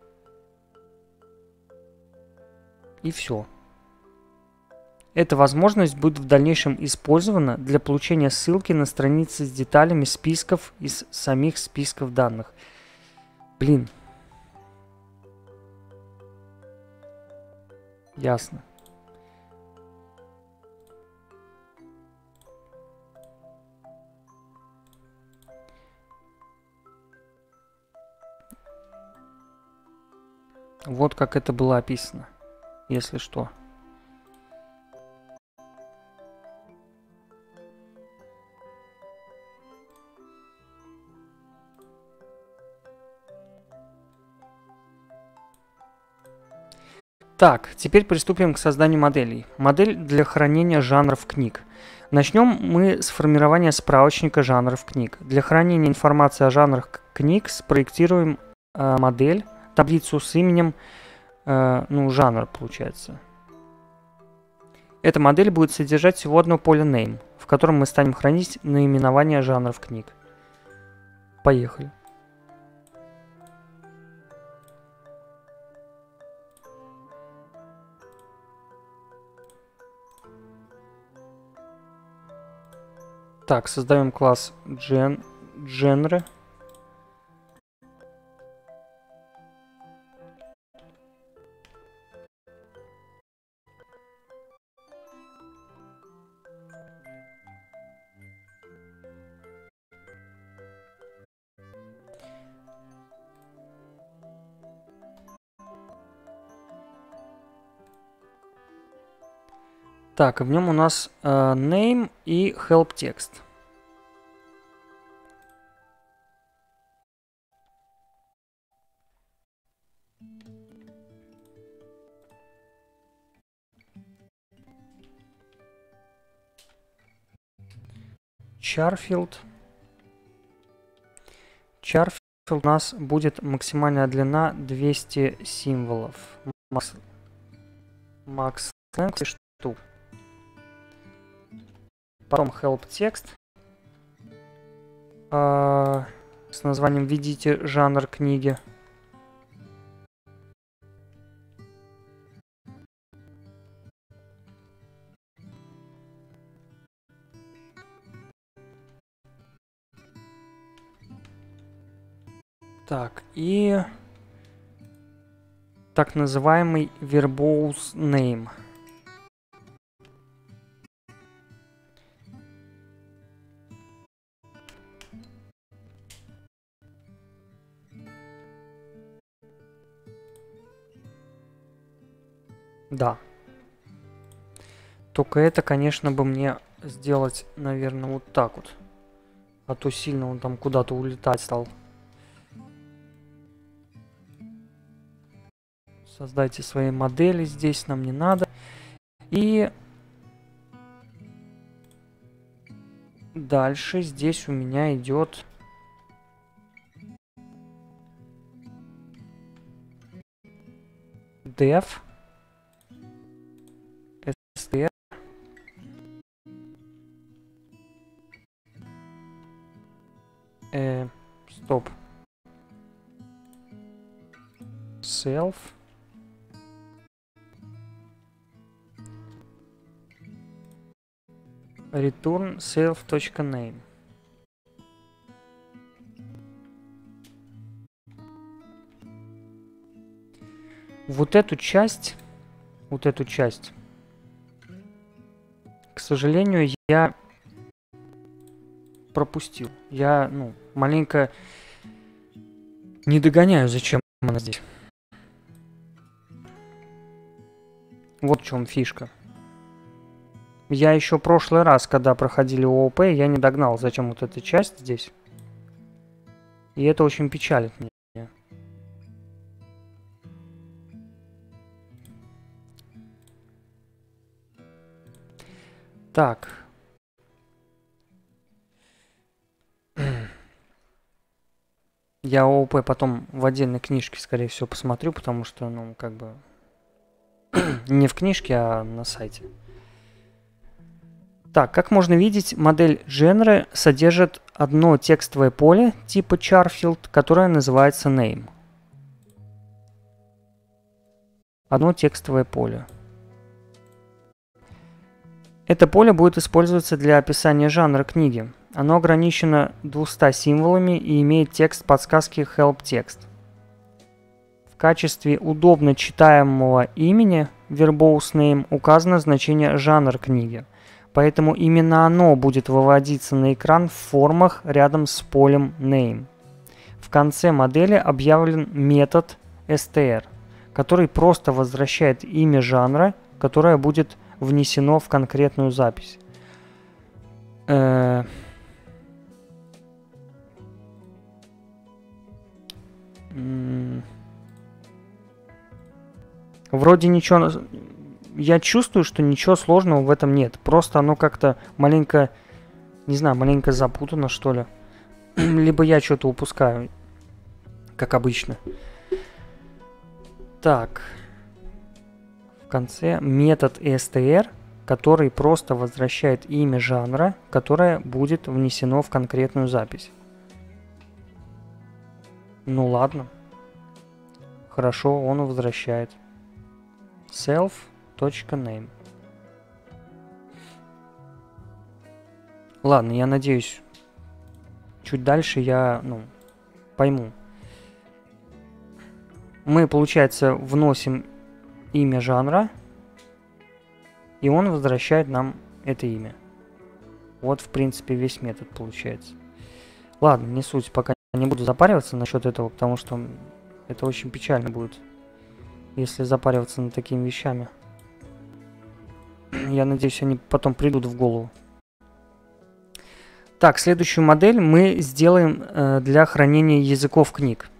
[SPEAKER 1] И все. Эта возможность будет в дальнейшем использована для получения ссылки на страницы с деталями списков из самих списков данных. Блин. Ясно. Вот как это было описано, если что. Так, теперь приступим к созданию моделей. Модель для хранения жанров книг. Начнем мы с формирования справочника жанров книг. Для хранения информации о жанрах книг спроектируем модель, таблицу с именем, жанр получается. Эта модель будет содержать всего одно поле name, в котором мы станем хранить наименование жанров книг. Поехали. Так, создаем класс genre. Так, в нем у нас name и help текст. Charfield у нас будет максимальная длина 200 символов. Max length штук. Потом help текст с названием «Введите жанр книги». Так, и так называемый verbose name. Да. Только это, конечно, бы мне сделать, наверное, вот так вот. А то сильно он там куда-то улетать стал. Создайте свои модели, здесь нам не надо. И дальше здесь у меня идет dev str стоп self return self.name. Вот эту часть, к сожалению, я пропустил. Я, маленько не догоняю, зачем она здесь. Вот в чем фишка. Я еще в прошлый раз, когда проходили ООП, я не догнал, зачем вот эта часть здесь. И это очень печалит меня. Так. Я ООП потом в отдельной книжке, скорее всего, посмотрю, потому что, не в книжке, а на сайте. Так, как можно видеть, модель genre содержит одно текстовое поле типа Charfield, которое называется name. Одно текстовое поле. Это поле будет использоваться для описания жанра книги. Оно ограничено 200 символами и имеет текст подсказки help текст. В качестве удобно читаемого имени verbose name указано значение жанр книги. Поэтому именно оно будет выводиться на экран в формах рядом с полем name. В конце модели объявлен метод str, который просто возвращает имя жанра, которое будет внесено в конкретную запись. Вроде ничего... Я чувствую, что ничего сложного в этом нет. Просто оно как-то маленько... Не знаю, маленько запутано, что ли. Либо я что-то упускаю. Как обычно. Так. В конце метод str, который просто возвращает имя жанра, которое будет внесено в конкретную запись. Ну ладно. Хорошо, он возвращает. self.name. Ладно, я надеюсь, чуть дальше я, пойму. Мы, получается, вносим имя жанра, и он возвращает нам это имя. Вот, в принципе, весь метод получается. Ладно, не суть, пока не буду запариваться насчет этого, потому что это очень печально будет, если запариваться над такими вещами. Я надеюсь, они потом придут в голову. Так, следующую модель мы сделаем для хранения языков книг.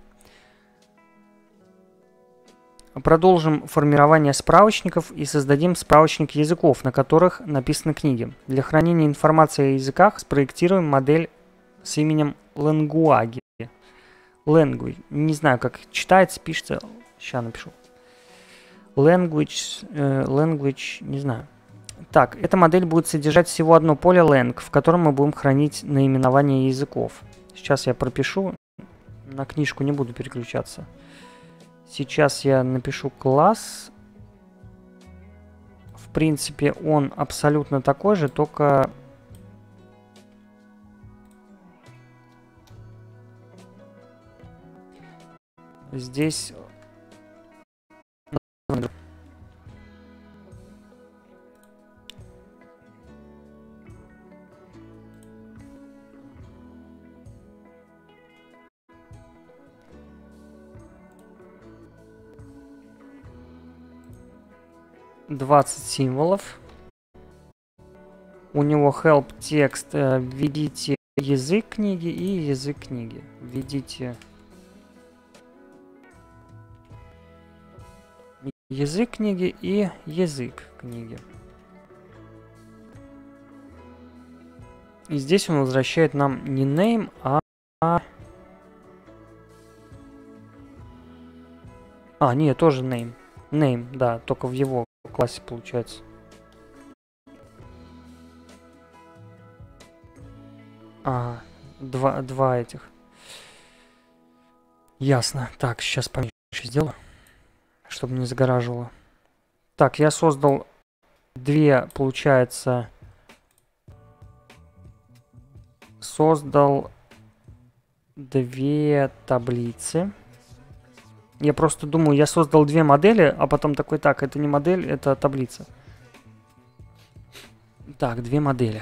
[SPEAKER 1] Продолжим формирование справочников и создадим справочник языков, на которых написаны книги. Для хранения информации о языках спроектируем модель с именем Language. Language. Не знаю, как читается, пишется. Сейчас напишу. Language, не знаю. Так, эта модель будет содержать всего одно поле lang, в котором мы будем хранить наименование языков. Сейчас я пропишу. На книжку не буду переключаться. Сейчас я напишу класс. В принципе, он абсолютно такой же, только... Здесь... «20 символов». У него help текст. Введите язык книги и язык книги. Введите язык книги и язык книги. И здесь он возвращает нам не name, нет, тоже name. Name, да, только в его классе получается. Два этих. Ясно. Так, сейчас поменьше сделаю, чтобы не загораживало. Так, я создал получается... Создал две таблицы. Я просто думаю, я создал две модели, а потом такой, так, это не модель, это таблица. Так, две модели.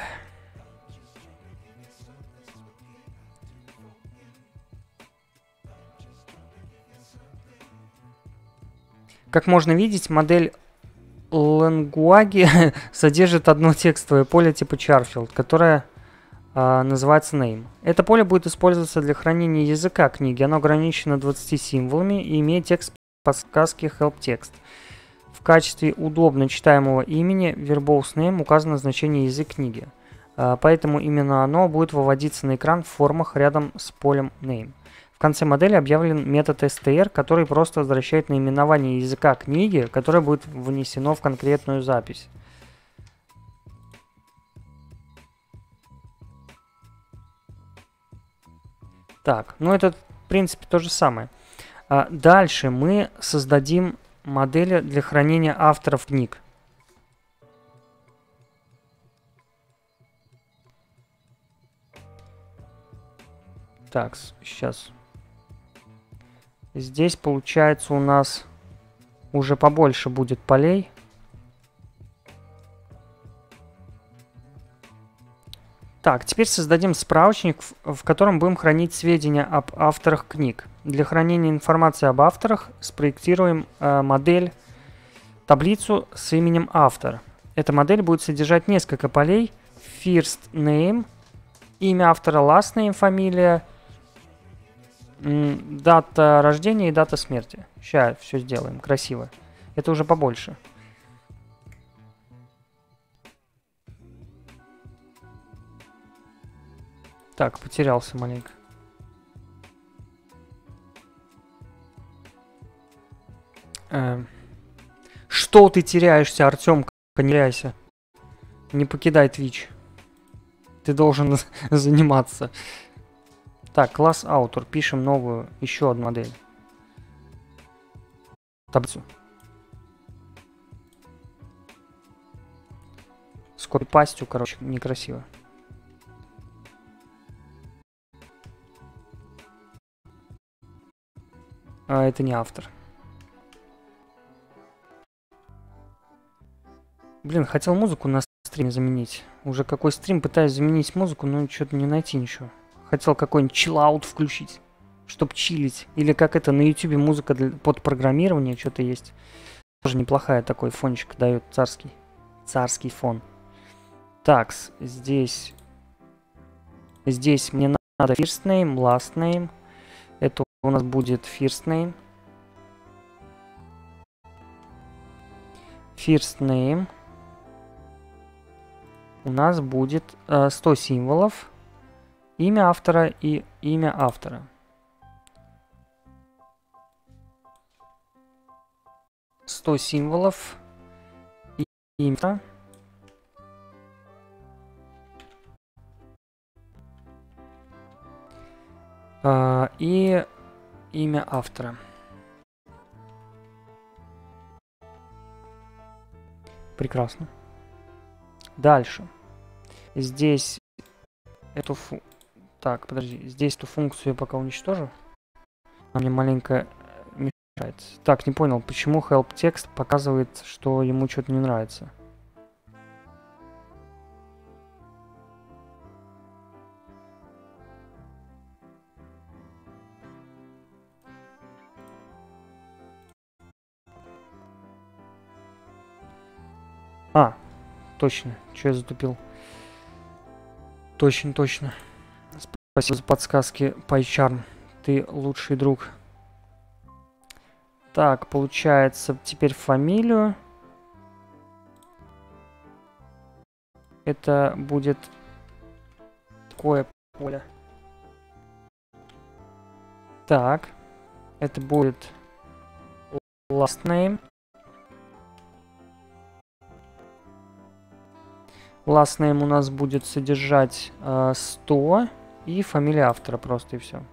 [SPEAKER 1] Как можно видеть, модель Language содержит одно текстовое поле типа Charfield, которое называется name. Это поле будет использоваться для хранения языка книги. Оно ограничено 20 символами и имеет текст подсказки help text. В качестве удобно читаемого имени verbose name указано значение язык книги. Поэтому именно оно будет выводиться на экран в формах рядом с полем name. В конце модели объявлен метод str, который просто возвращает наименование языка книги, которое будет внесено в конкретную запись. Так, это в принципе то же самое. Дальше мы создадим модели для хранения авторов книг. Так, сейчас. Здесь получается у нас уже побольше будет полей. Так, теперь создадим справочник, в котором будем хранить сведения об авторах книг. Для хранения информации об авторах спроектируем модель, таблицу с именем автора. Эта модель будет содержать несколько полей: first name, имя автора, last name, фамилия, дата рождения и дата смерти. Сейчас все сделаем красиво. Это уже побольше. Так, потерялся маленько. Что ты теряешься, Артем? Не теряйся. Не покидай Twitch. Ты должен заниматься. Так, класс author. Пишем новую, еще одну модель. Таблицу. С копипастью, короче, некрасиво. А это не автор. Блин, хотел музыку на стриме заменить. Уже какой стрим пытаюсь заменить музыку, но что-то не найти ничего. Хотел какой-нибудь чиллаут включить, чтобы чилить. Или как это, на ютубе музыка под программирование что-то есть. Тоже неплохая, такой фончик дает царский. Царский фон. Так, здесь мне надо first name, last name. Это у нас будет first name. First name. У нас будет 100 символов. Имя автора и имя автора. «100 символов. И имя. И имя автора. Прекрасно. Дальше. Здесь эту Так, подожди. Здесь эту функцию я пока уничтожу. Она мне маленько мешает. Так, не понял, почему help text показывает, что ему что-то не нравится. Точно. Что я затупил? Точно. Спасибо за подсказки, PyCharm. Ты лучший друг. Так, получается, теперь фамилию. Это будет такое поле. Так, это будет last name. Last name у нас будет содержать 100 и фамилия автора просто, и все.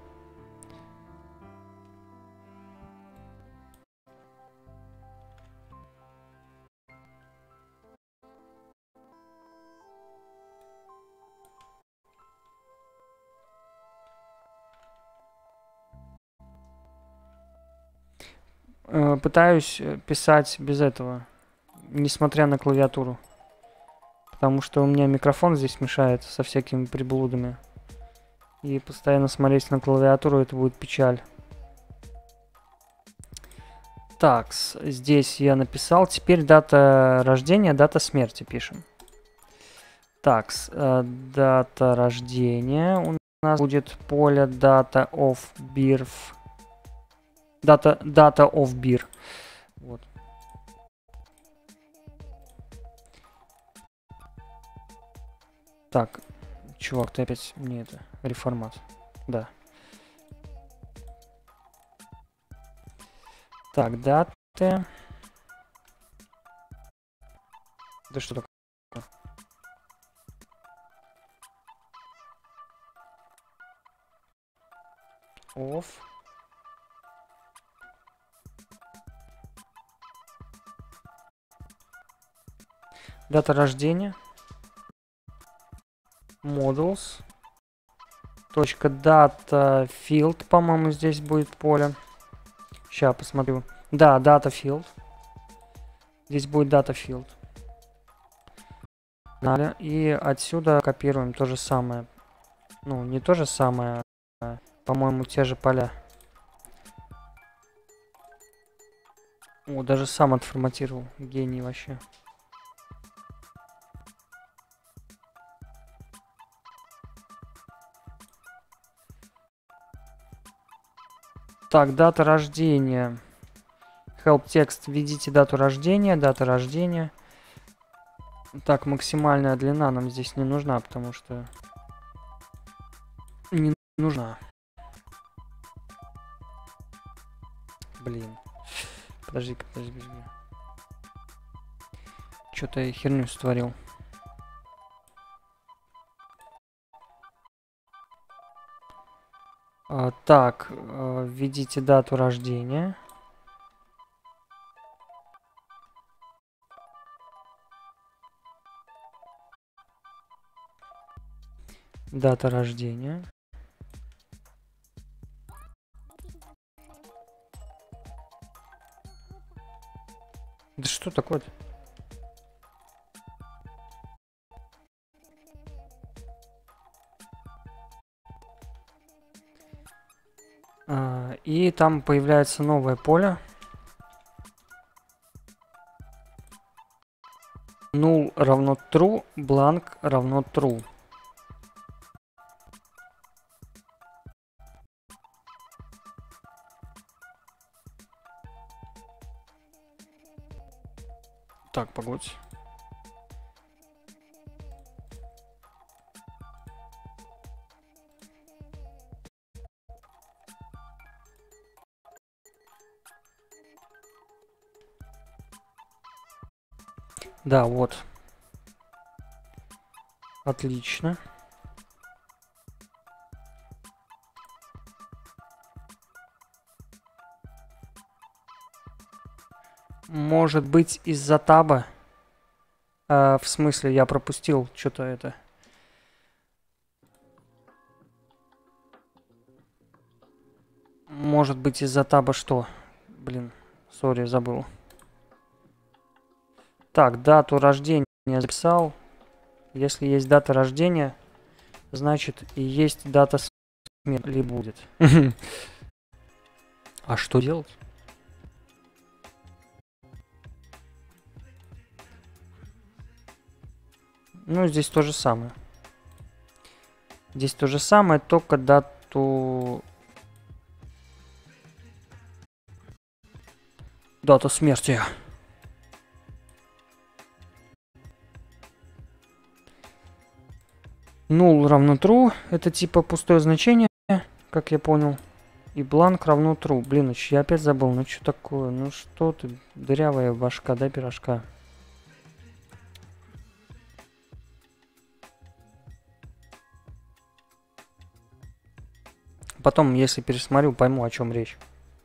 [SPEAKER 1] Пытаюсь писать без этого, несмотря на клавиатуру. Потому что у меня микрофон здесь мешает со всякими приблудами. И постоянно смотреть на клавиатуру — это будет печаль. Так, здесь я написал. Теперь дата рождения, дата смерти пишем. Так, дата рождения у нас будет поле data of birth. Data of birth. Вот. Так, чувак, ты опять мне это, реформат. Да. Так, даты. Да что такое? Off. Дата рождения. Models. Точка data field, по-моему, здесь будет поле. Сейчас посмотрю. Да, data field. Здесь будет data field. И отсюда копируем то же самое. Ну, не то же самое, а, по-моему, те же поля. О, даже сам отформатировал. Гений вообще. Так, дата рождения. Help text. Введите дату рождения. Дата рождения. Так, максимальная длина нам здесь не нужна, потому что... Не нужна. Блин. Подожди-ка, подожди. Что-то я херню сотворил. Так, введите дату рождения. Дата рождения. Да что такое-то? И там появляется новое поле. Null равно true, blank равно true. Так, погодь. Да, вот. Отлично. Может быть, из-за таба. В смысле, я пропустил что-то это. Может быть, из-за таба что? Блин, сори, забыл. Так, дату рождения записал. Если есть дата рождения, значит и есть дата смерти. Ли будет. А что делать? Ну, здесь то же самое. Здесь то же самое, только дату... Дата смерти. Null равно true. Это типа пустое значение, как я понял. И blank равно true. Блин, я опять забыл. Ну что такое? Ну что ты? Дырявая башка, да, пирожка? Потом, если пересмотрю, пойму, о чем речь.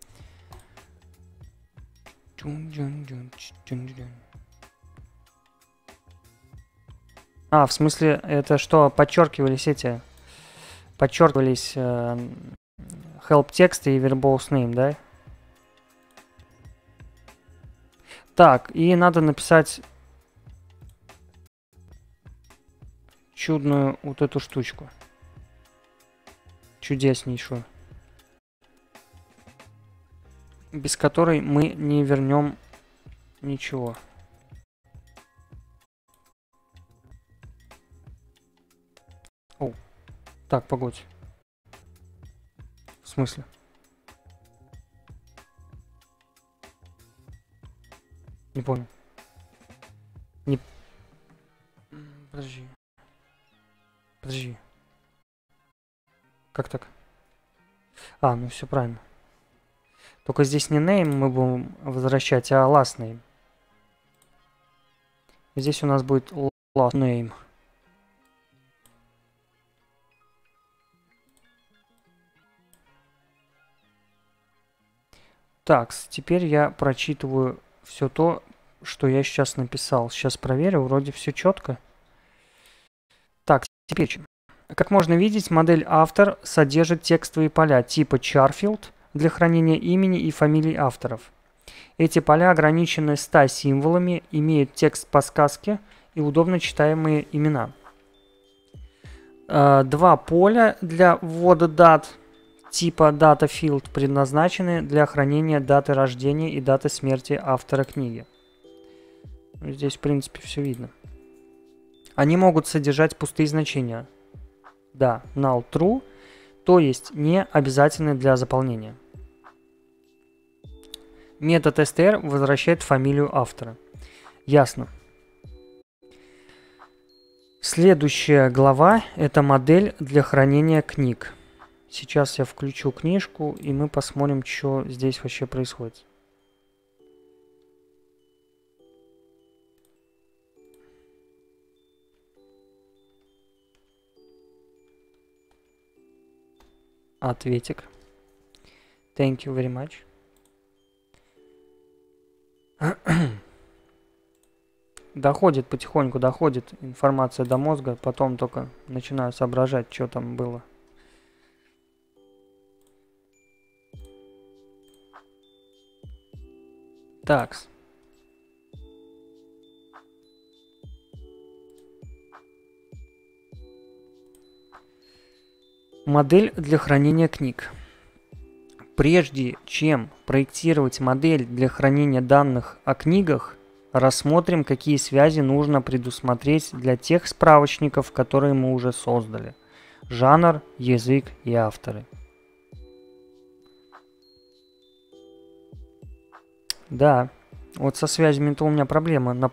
[SPEAKER 1] В смысле, это что, подчеркивались эти... Подчеркивались help тексты и verbose name, да? Так, и надо написать чудную вот эту штучку. Чудеснейшую. Без которой мы не вернем ничего. О, так, погодь. В смысле? Не понял. Не... Подожди. Подожди. Как так? Ну все правильно. Только здесь не name мы будем возвращать, а last name. Здесь у нас будет last name. Так, теперь я прочитываю все то, что я сейчас написал. Сейчас проверю, вроде все четко. Так, теперь, как можно видеть, модель автор содержит текстовые поля типа charfield для хранения имени и фамилий авторов. Эти поля ограничены 100 символами, имеют текст подсказки и удобно читаемые имена. Два поля для ввода дат типа Data Field предназначены для хранения даты рождения и даты смерти автора книги. Здесь, в принципе, все видно. Они могут содержать пустые значения. Да, null, true, то есть не обязательны для заполнения. Метод str возвращает фамилию автора. Ясно. Следующая глава – это модель для хранения книг. Сейчас я включу книжку, и мы посмотрим, что здесь вообще происходит. Ответик. Thank you very much. Доходит потихоньку, доходит информация до мозга, потом только начинаю соображать, что там было. Такс. Модель для хранения книг. Прежде чем проектировать модель для хранения данных о книгах, рассмотрим, какие связи нужно предусмотреть для тех справочников, которые мы уже создали. Жанр, язык и авторы. Да, вот со связями-то у меня проблема. На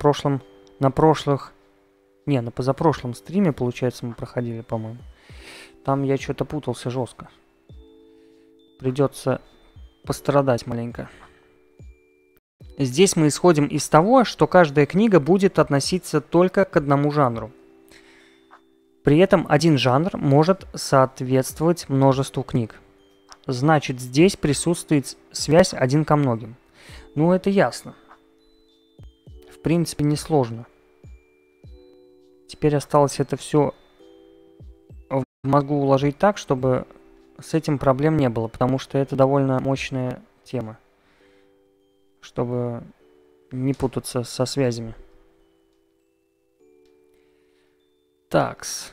[SPEAKER 1] позапрошлом стриме, получается, мы проходили, по-моему. Там я что-то путался жестко. Придется пострадать маленько. Здесь мы исходим из того, что каждая книга будет относиться только к одному жанру. При этом один жанр может соответствовать множеству книг. Значит, здесь присутствует связь один ко многим. Ну, это ясно. В принципе, несложно. Теперь осталось это все в мозгу уложить так, чтобы с этим проблем не было, потому что это довольно мощная тема, чтобы не путаться со связями. Такс.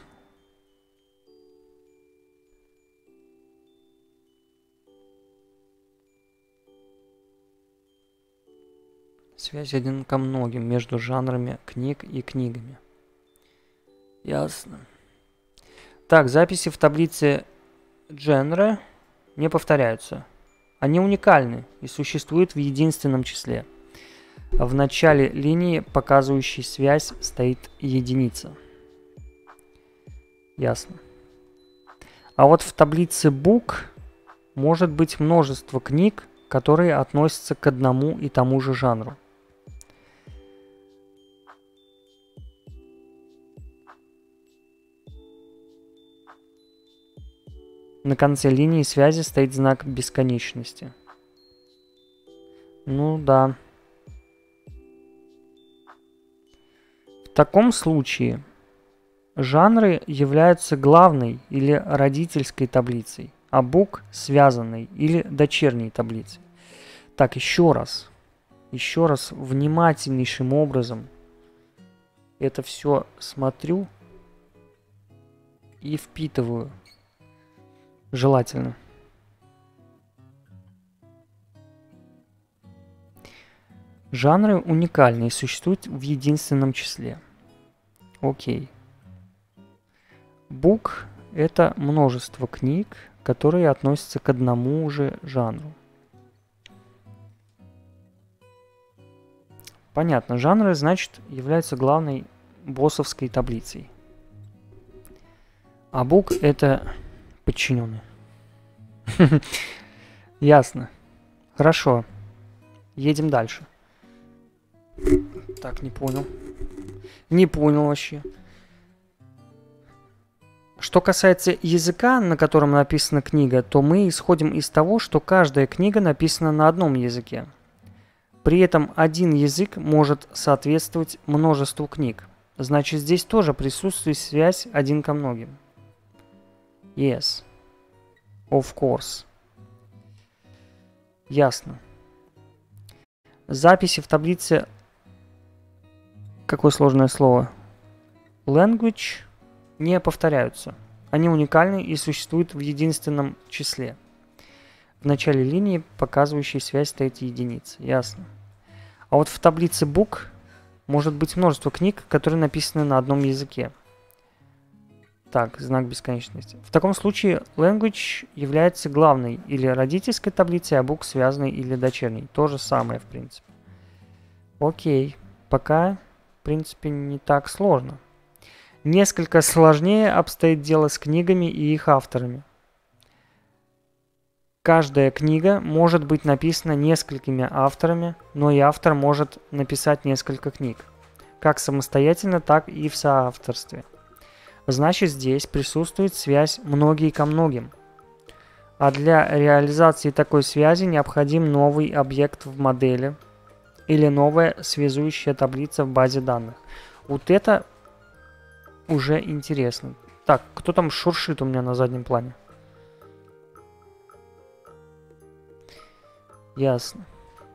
[SPEAKER 1] Связь один ко многим между жанрами книг и книгами. Ясно. Так, записи в таблице genre не повторяются. Они уникальны и существуют в единственном числе. В начале линии, показывающей связь, стоит единица. Ясно. А вот в таблице book может быть множество книг, которые относятся к одному и тому же жанру. На конце линии связи стоит знак бесконечности. Ну да. В таком случае жанры являются главной или родительской таблицей, а book связанной или дочерней таблицей. Так, еще раз внимательнейшим образом это все смотрю и впитываю. Желательно. Жанры уникальны и существуют в единственном числе. Окей. Book – это множество книг, которые относятся к одному же жанру. Понятно. Жанры, значит, являются главной боссовской таблицей. А book – это подчиненный. Ясно. Хорошо. Едем дальше. Так, не понял. Не понял вообще. Что касается языка, на котором написана книга, то мы исходим из того, что каждая книга написана на одном языке. При этом один язык может соответствовать множеству книг. Значит, здесь тоже присутствует связь один ко многим. Yes. Of course. Ясно. Записи в таблице... Какое сложное слово. Language не повторяются. Они уникальны и существуют в единственном числе. В начале линии, показывающей связь, стоит единица. Ясно. А вот в таблице book может быть множество книг, которые написаны на одном языке. Так, знак бесконечности. В таком случае language является главной или родительской таблицей, а book связанной или дочерней. То же самое, в принципе. Окей. Пока, в принципе, не так сложно. Несколько сложнее обстоит дело с книгами и их авторами. Каждая книга может быть написана несколькими авторами, но и автор может написать несколько книг, как самостоятельно, так и в соавторстве. Значит, здесь присутствует связь многие ко многим. А для реализации такой связи необходим новый объект в модели или новая связующая таблица в базе данных. Вот это уже интересно. Так, кто там шуршит у меня на заднем плане? Ясно.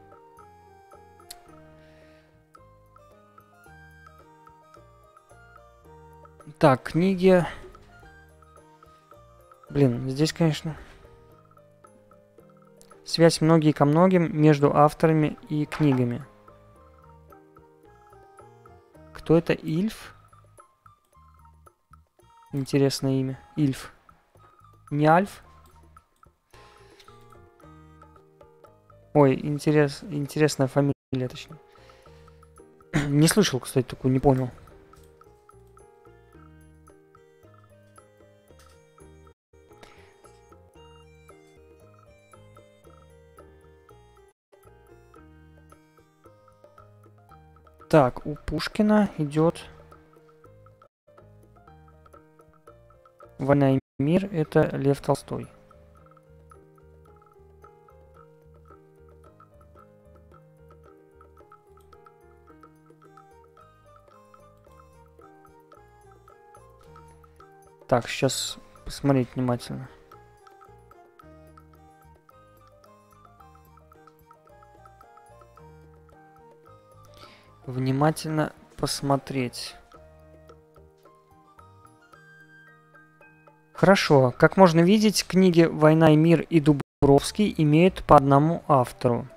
[SPEAKER 1] Так, книги. Блин, здесь, конечно, связь многие ко многим между авторами и книгами. Кто это? Ильф? Интересное имя. Ильф. Не Альф? Ой, интересная фамилия, точнее. Не слышал, кстати, такую, не понял. Так, у Пушкина идет «Война и мир», это Лев Толстой. Так, сейчас посмотреть внимательно. Внимательно посмотреть. Хорошо. Как можно видеть, книги «Война и мир» и Дубровский имеют по одному автору.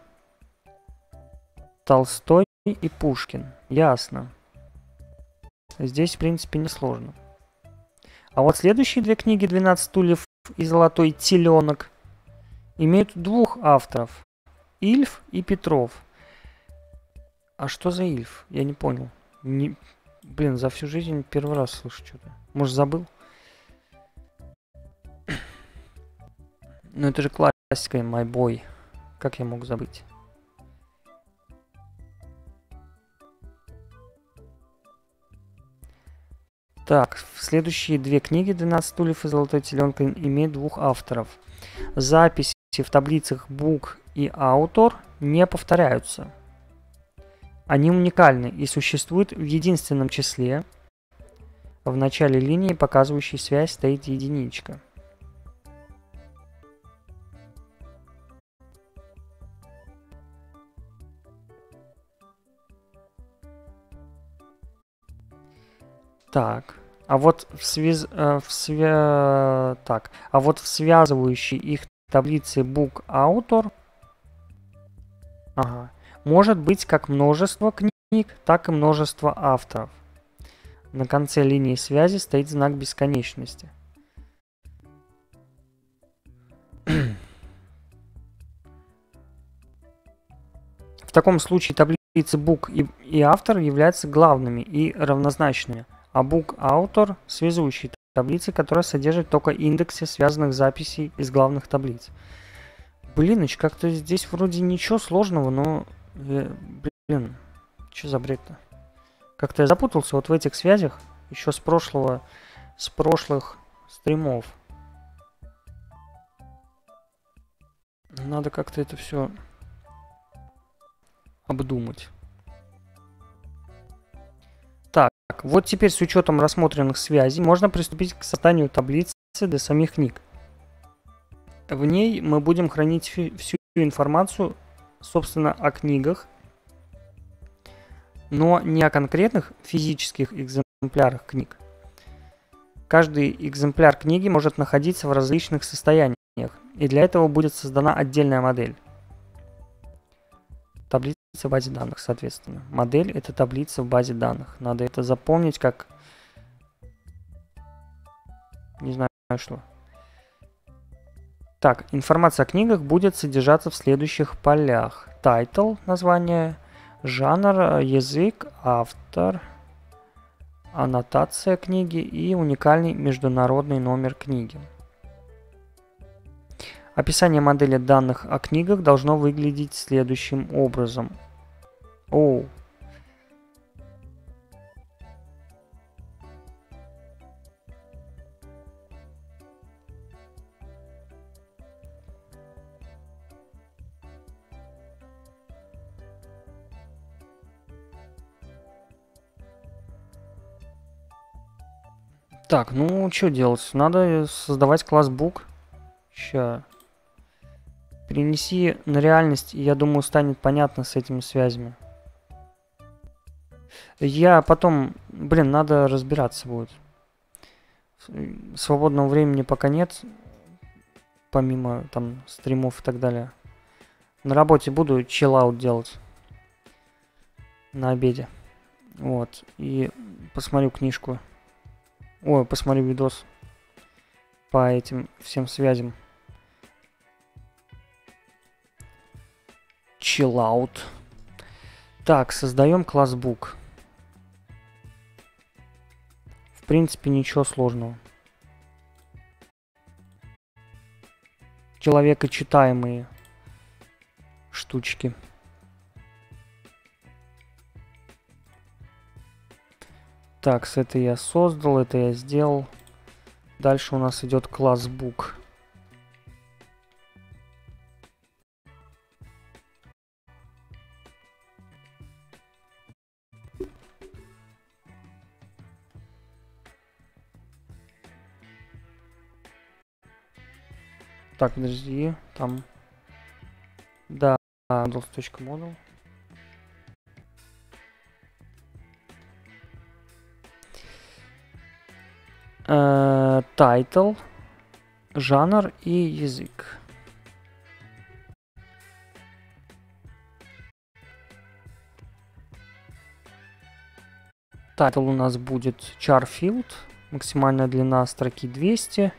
[SPEAKER 1] Толстой и Пушкин. Ясно. Здесь, в принципе, несложно. А вот следующие две книги «12 стульев» и «Золотой теленок» имеют двух авторов. Ильф и Петров. А что за Ильф? Я не понял. Блин, за всю жизнь первый раз слышу что-то. Может, забыл? Ну, это же классика, My Boy. Как я мог забыть? Так, следующие две книги «12 стульев» и «Золотой теленок» имеют двух авторов. Записи в таблицах Book и Author не повторяются. Они уникальны и существуют в единственном числе. В начале линии, показывающей связь, стоит единичка. Так, а вот в связывающей их таблице Book Author может быть как множество книг, так и множество авторов. На конце линии связи стоит знак бесконечности. В таком случае таблицы Book и автор являются главными и равнозначными, а Book Author – связующей таблицей, которая содержит только индексы связанных записей из главных таблиц. Блин, как-то здесь вроде ничего сложного, но... Блин, что за бред-то? Как-то я запутался вот в этих связях еще с прошлых стримов. Надо как-то это все обдумать. Так, вот теперь с учетом рассмотренных связей можно приступить к созданию таблицы для самих книг. В ней мы будем хранить всю информацию, собственно, о книгах, но не о конкретных физических экземплярах книг. Каждый экземпляр книги может находиться в различных состояниях, и для этого будет создана отдельная модель. Таблица в базе данных, соответственно. Модель — это таблица в базе данных. Надо это запомнить как... Не знаю что. Так, информация о книгах будет содержаться в следующих полях. Title, название, жанр, язык, автор, аннотация книги и уникальный международный номер книги. Описание модели данных о книгах должно выглядеть следующим образом. Так, ну что делать? Надо создавать класс book. Ща. Перенеси на реальность, и я думаю, станет понятно с этими связями. Я потом... Блин, надо разбираться будет. Свободного времени пока нет. Помимо там стримов и так далее. На работе буду чиллаут делать. На обеде. Вот. И посмотрю книжку. Ой, посмотрю видос по этим всем связям. Chillout. Так, создаем класс book. В принципе, ничего сложного. Человекочитаемые штучки. Так, с этой я создал, это я сделал. Дальше у нас идет класс book. Так, подожди, там... Да, models.model. Title, жанр и язык. Title у нас будет char field, максимальная длина строки 200.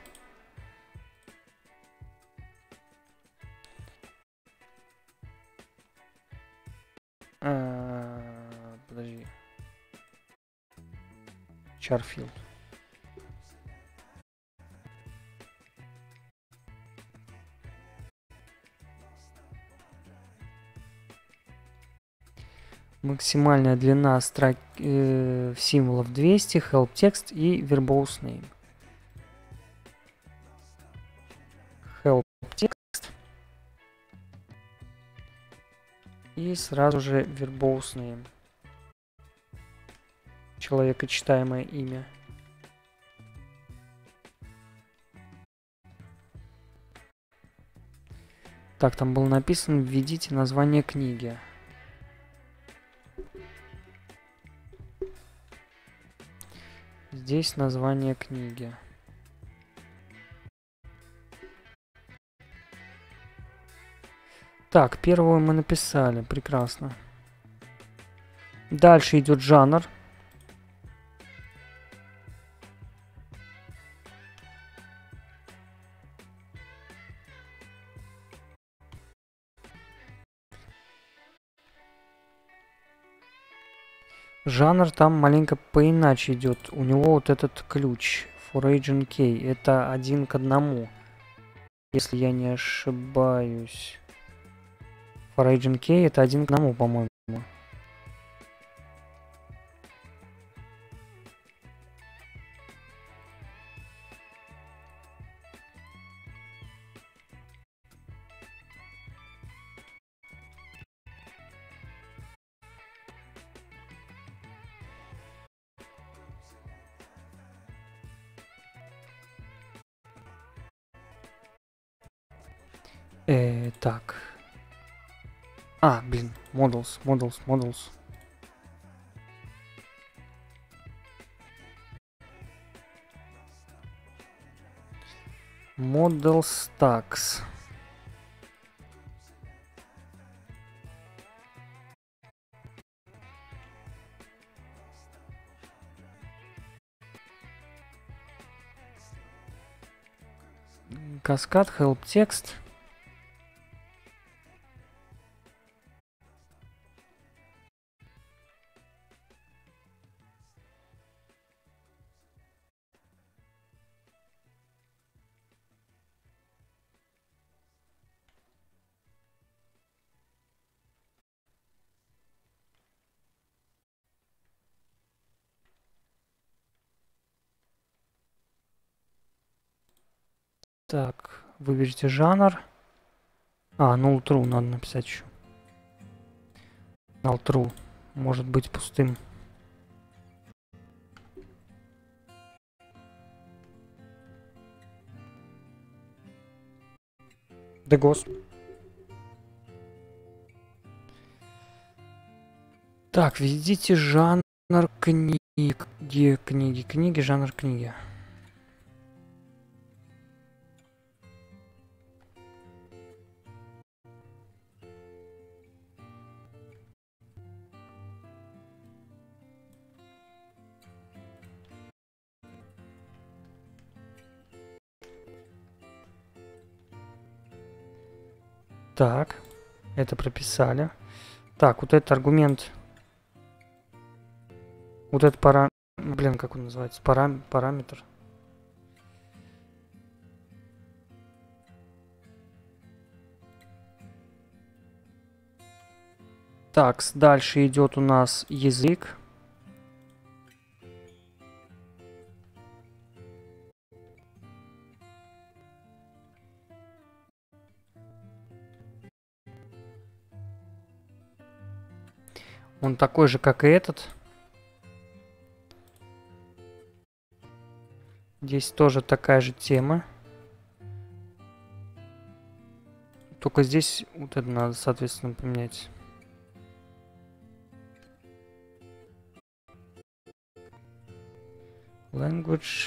[SPEAKER 1] Подожди. Char field. Максимальная длина символов 200, help text и verbose name. Help text. И сразу же verbose name. Человекочитаемое имя. Так, там было написано: введите название книги. Здесь название книги. Так, первую мы написали. Прекрасно. Дальше идет жанр. Жанр там маленько поиначе идет. У него вот этот ключ for agent key. Это 1 к 1. Если я не ошибаюсь. For agent key это 1 к 1, по-моему. Так. Блин, models. Model Stacks. Каскад, help text. Так, выберите жанр. Null true надо написать еще. Null true может быть пустым. Да господи. Так, введите жанр книги, жанр книги. Так, это прописали. Так, вот этот аргумент. Вот этот Блин, как он называется? Параметр. Так, дальше идет у нас язык. Он такой же, как и этот. Здесь тоже такая же тема. Только здесь вот это надо, соответственно, поменять. Language.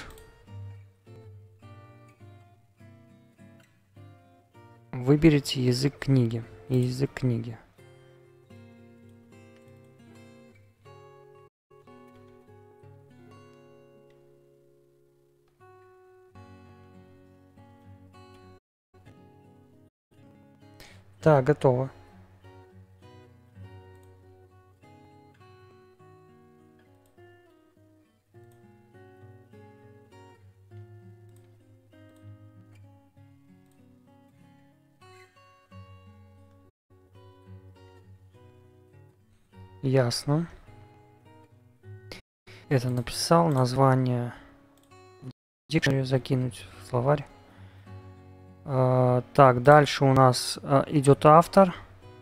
[SPEAKER 1] Выберите язык книги. Язык книги. Так, готово. Ясно. Это написал. Название дикшнери закинуть в словарь. Так, дальше у нас идет автор.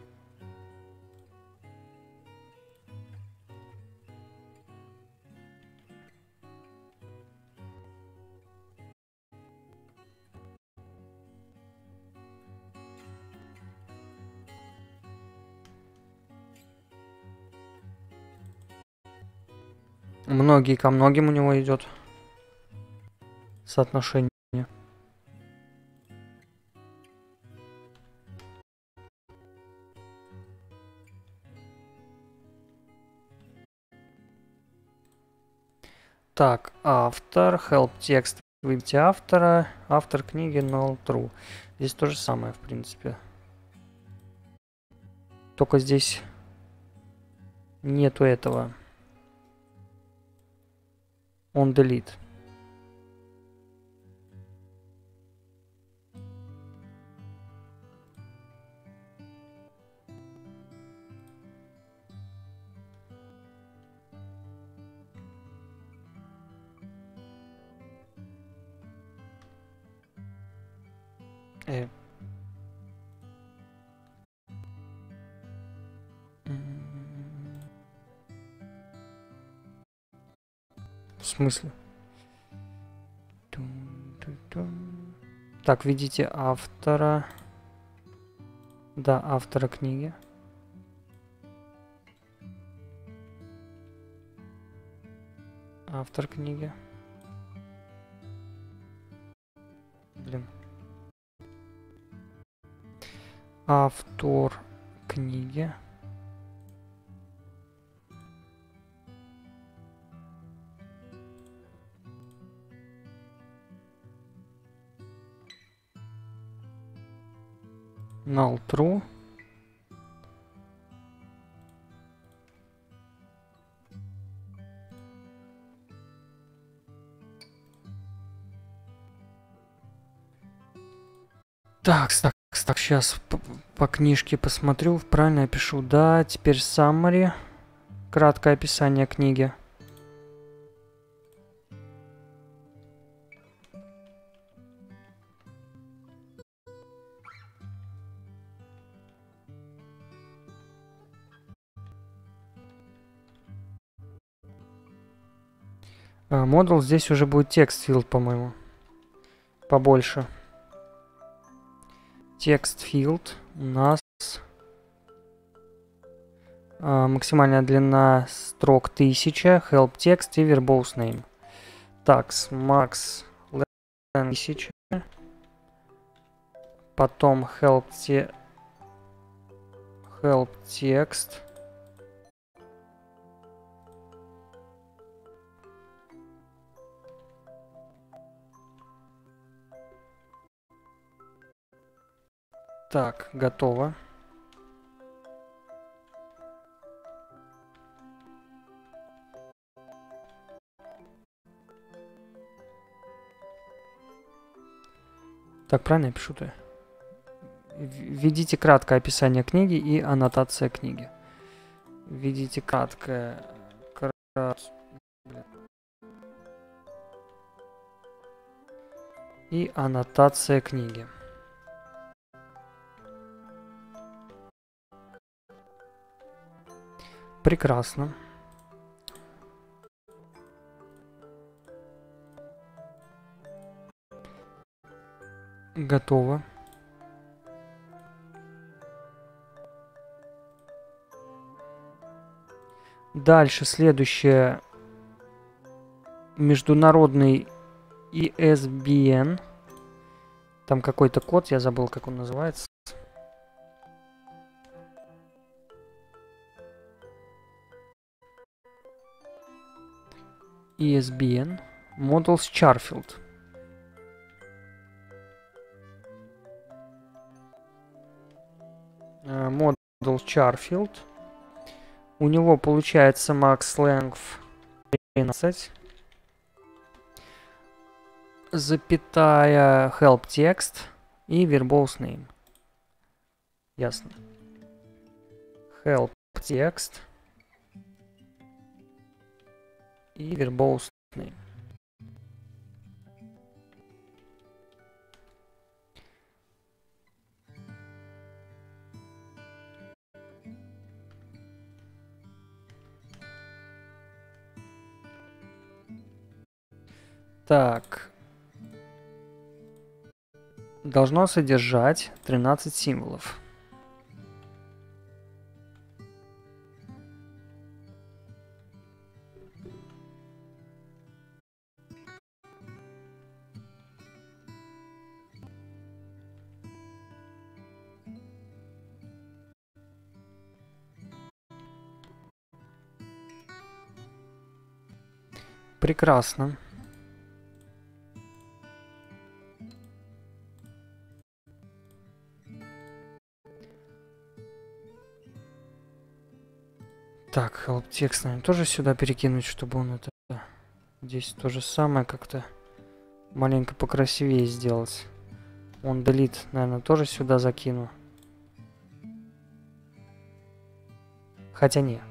[SPEAKER 1] Многие ко многим у него идет соотношение. Так, автор, help text, выберите автора, автор книги null true. Здесь то же самое, в принципе. Только здесь нету этого. On delete. В смысле? Так, видите автора. Да, автора книги. Автор книги. Блин. Автор книги. Null true. Так, сейчас по книжке посмотрю, правильно я пишу. Да, теперь summary. Краткое описание книги. Модул здесь уже будет текст field, по-моему. Побольше. Текст field у нас максимальная длина строк 1000, help text и verbose name. Так, max length 1000. Потом help text. Так, готово. Так, правильно я пишу-то? Введите краткое описание книги и аннотация книги. Введите краткое... И аннотация книги. Прекрасно. Готово. Дальше следующее. Международный ISBN. Там какой-то код, я забыл, как он называется. ISBN. Models Charfield. Model Charfield. У него получается max length 13. Запятая help text и verbose name. Ясно. Help text и verbose name. Так. Должно содержать 13 символов. Прекрасно. Так, help текст, наверное, тоже сюда перекинуть, чтобы он это... Здесь то же самое как-то маленько покрасивее сделать. Он delete, наверное, тоже сюда закину. Хотя не.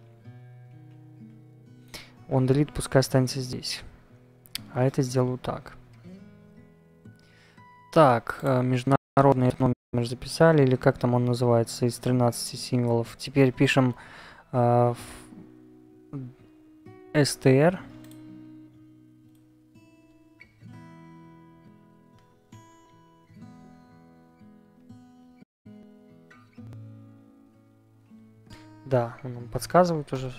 [SPEAKER 1] Он delete пускай останется здесь. А это сделаю так. Так, международный номер записали, или как там он называется, из 13 символов. Теперь пишем str. Да, он нам подсказывает уже.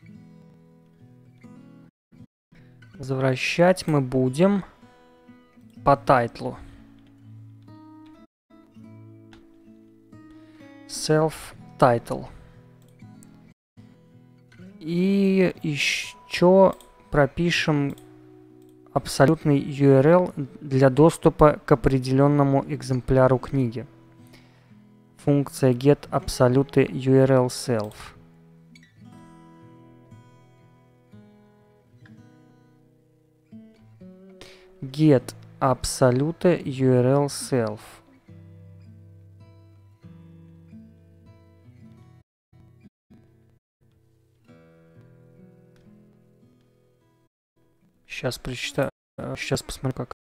[SPEAKER 1] Возвращать мы будем по тайтлу. Self-title. И еще пропишем абсолютный URL для доступа к определенному экземпляру книги. Функция getAbsolute URL self. getAbsolute URL self. Сейчас прочитаю. Сейчас посмотрю, как.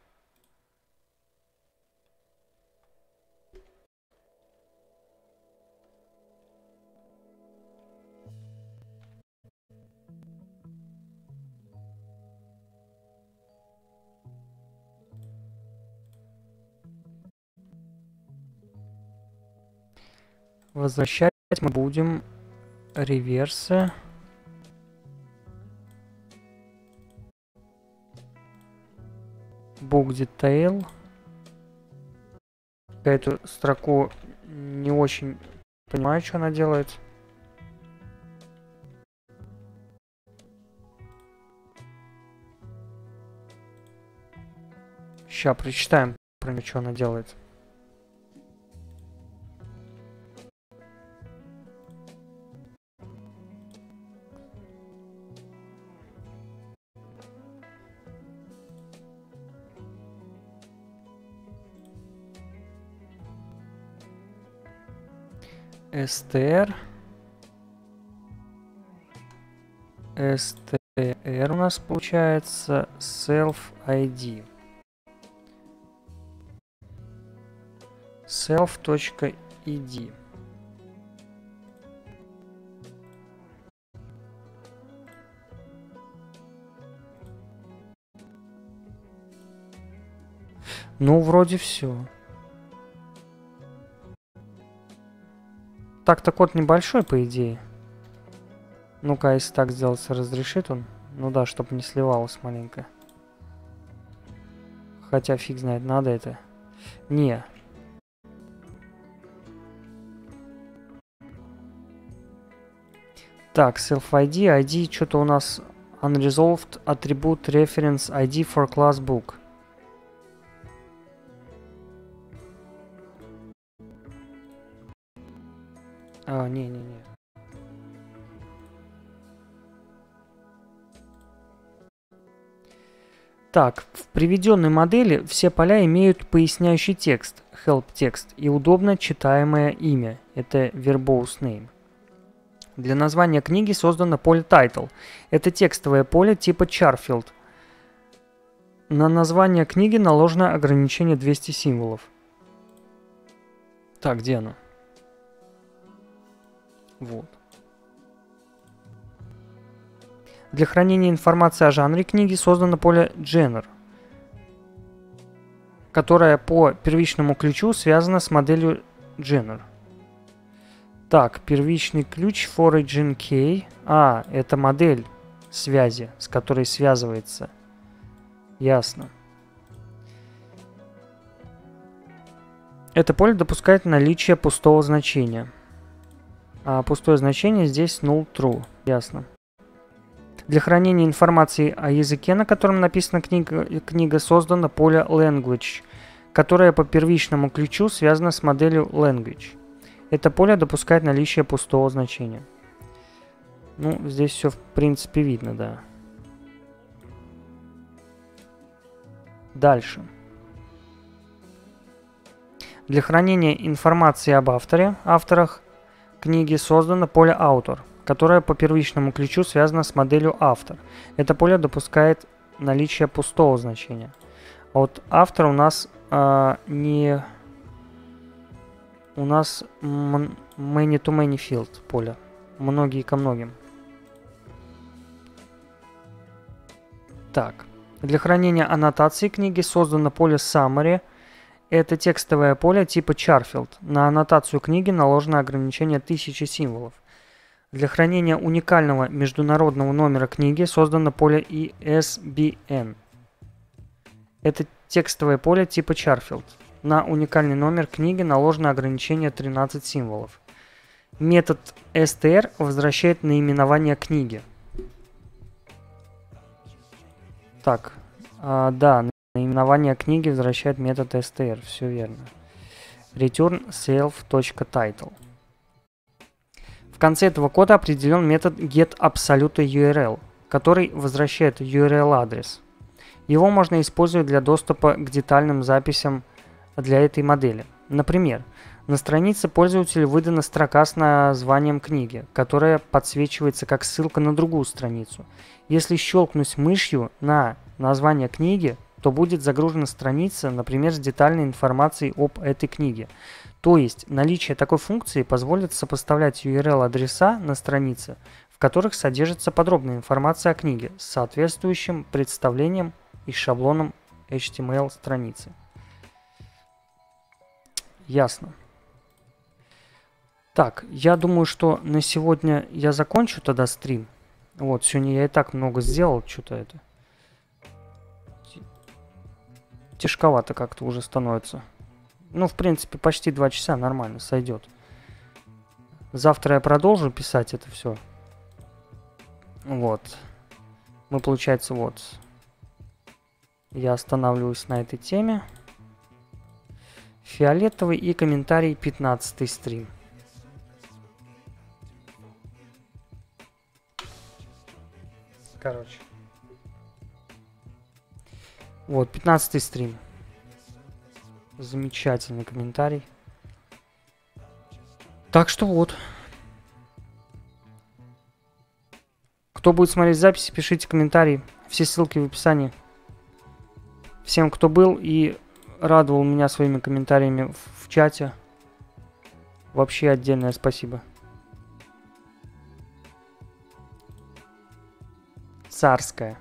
[SPEAKER 1] Возвращать мы будем реверсы. Book Detail. Я эту строку не очень понимаю, что она делает. Сейчас прочитаем про нее, что она делает. str у нас получается self-id. self.id. Ну, вроде все. Так-то код небольшой, по идее. Ну-ка, если так сделать, разрешит он? Ну да, чтобы не сливалось маленько. Хотя фиг знает, надо это. Не. Так, self-id, ID, что-то у нас unresolved attribute reference ID for class book. А, не-не-не. Так, в приведенной модели все поля имеют поясняющий текст, help текст, и удобно читаемое имя, это verbose name. Для названия книги создано поле title. Это текстовое поле типа Charfield. На название книги наложено ограничение 200 символов. Так, где оно? Вот. Для хранения информации о жанре книги создано поле genre, которое по первичному ключу связано с моделью genre. Так, первичный ключ origin key. А, это модель связи, с которой связывается. Ясно. Это поле допускает наличие пустого значения. А пустое значение здесь null true. Ясно. Для хранения информации о языке, на котором написана книга, создано поле language, которое по первичному ключу связано с моделью language. Это поле допускает наличие пустого значения. Ну, здесь все в принципе видно, да. Дальше. Для хранения информации об авторах книги создано поле author, которое по первичному ключу связано с моделью автор. Это поле допускает наличие пустого значения. А вот автор у нас не... У нас many to many field поле. Многие ко многим. Так. Для хранения аннотации книги создано поле summary. Это текстовое поле типа Charfield. На аннотацию книги наложено ограничение 1000 символов. Для хранения уникального международного номера книги создано поле ISBN. Это Текстовое поле типа Charfield. На уникальный номер книги наложено ограничение 13 символов. Метод str возвращает наименование книги. Так, да, наименование книги возвращает метод str, все верно. Return self.title. В конце этого кода определен метод getAbsoluteURL, который возвращает URL-адрес. Его можно использовать для доступа к детальным записям для этой модели. Например, на странице пользователю выдана строка с названием книги, которая подсвечивается как ссылка на другую страницу. Если щелкнуть мышью на название книги, то будет загружена страница, например, с детальной информацией об этой книге. То есть наличие такой функции позволит сопоставлять URL-адреса на странице, в которых содержится подробная информация о книге с соответствующим представлением и шаблоном HTML страницы. Ясно. Так, я думаю, что на сегодня я закончу тогда стрим. Вот, сегодня я и так много сделал, что-то это. Тяжковато как-то уже становится. Ну, в принципе, почти 2 часа нормально, сойдет. Завтра я продолжу писать это все. Вот. Мы, получается, вот. Я останавливаюсь на этой теме. Фиолетовый и комментарий 15 стрим. Короче. Вот, 15 стрим. Замечательный комментарий. Так что вот. Кто будет смотреть записи, пишите комментарии. Все ссылки в описании. Всем, кто был и радовал меня своими комментариями в чате. Вообще отдельное спасибо. Царская.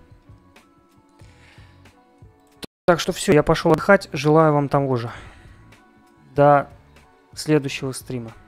[SPEAKER 1] Так что все, я пошел отдыхать. Желаю вам того же. До следующего стрима.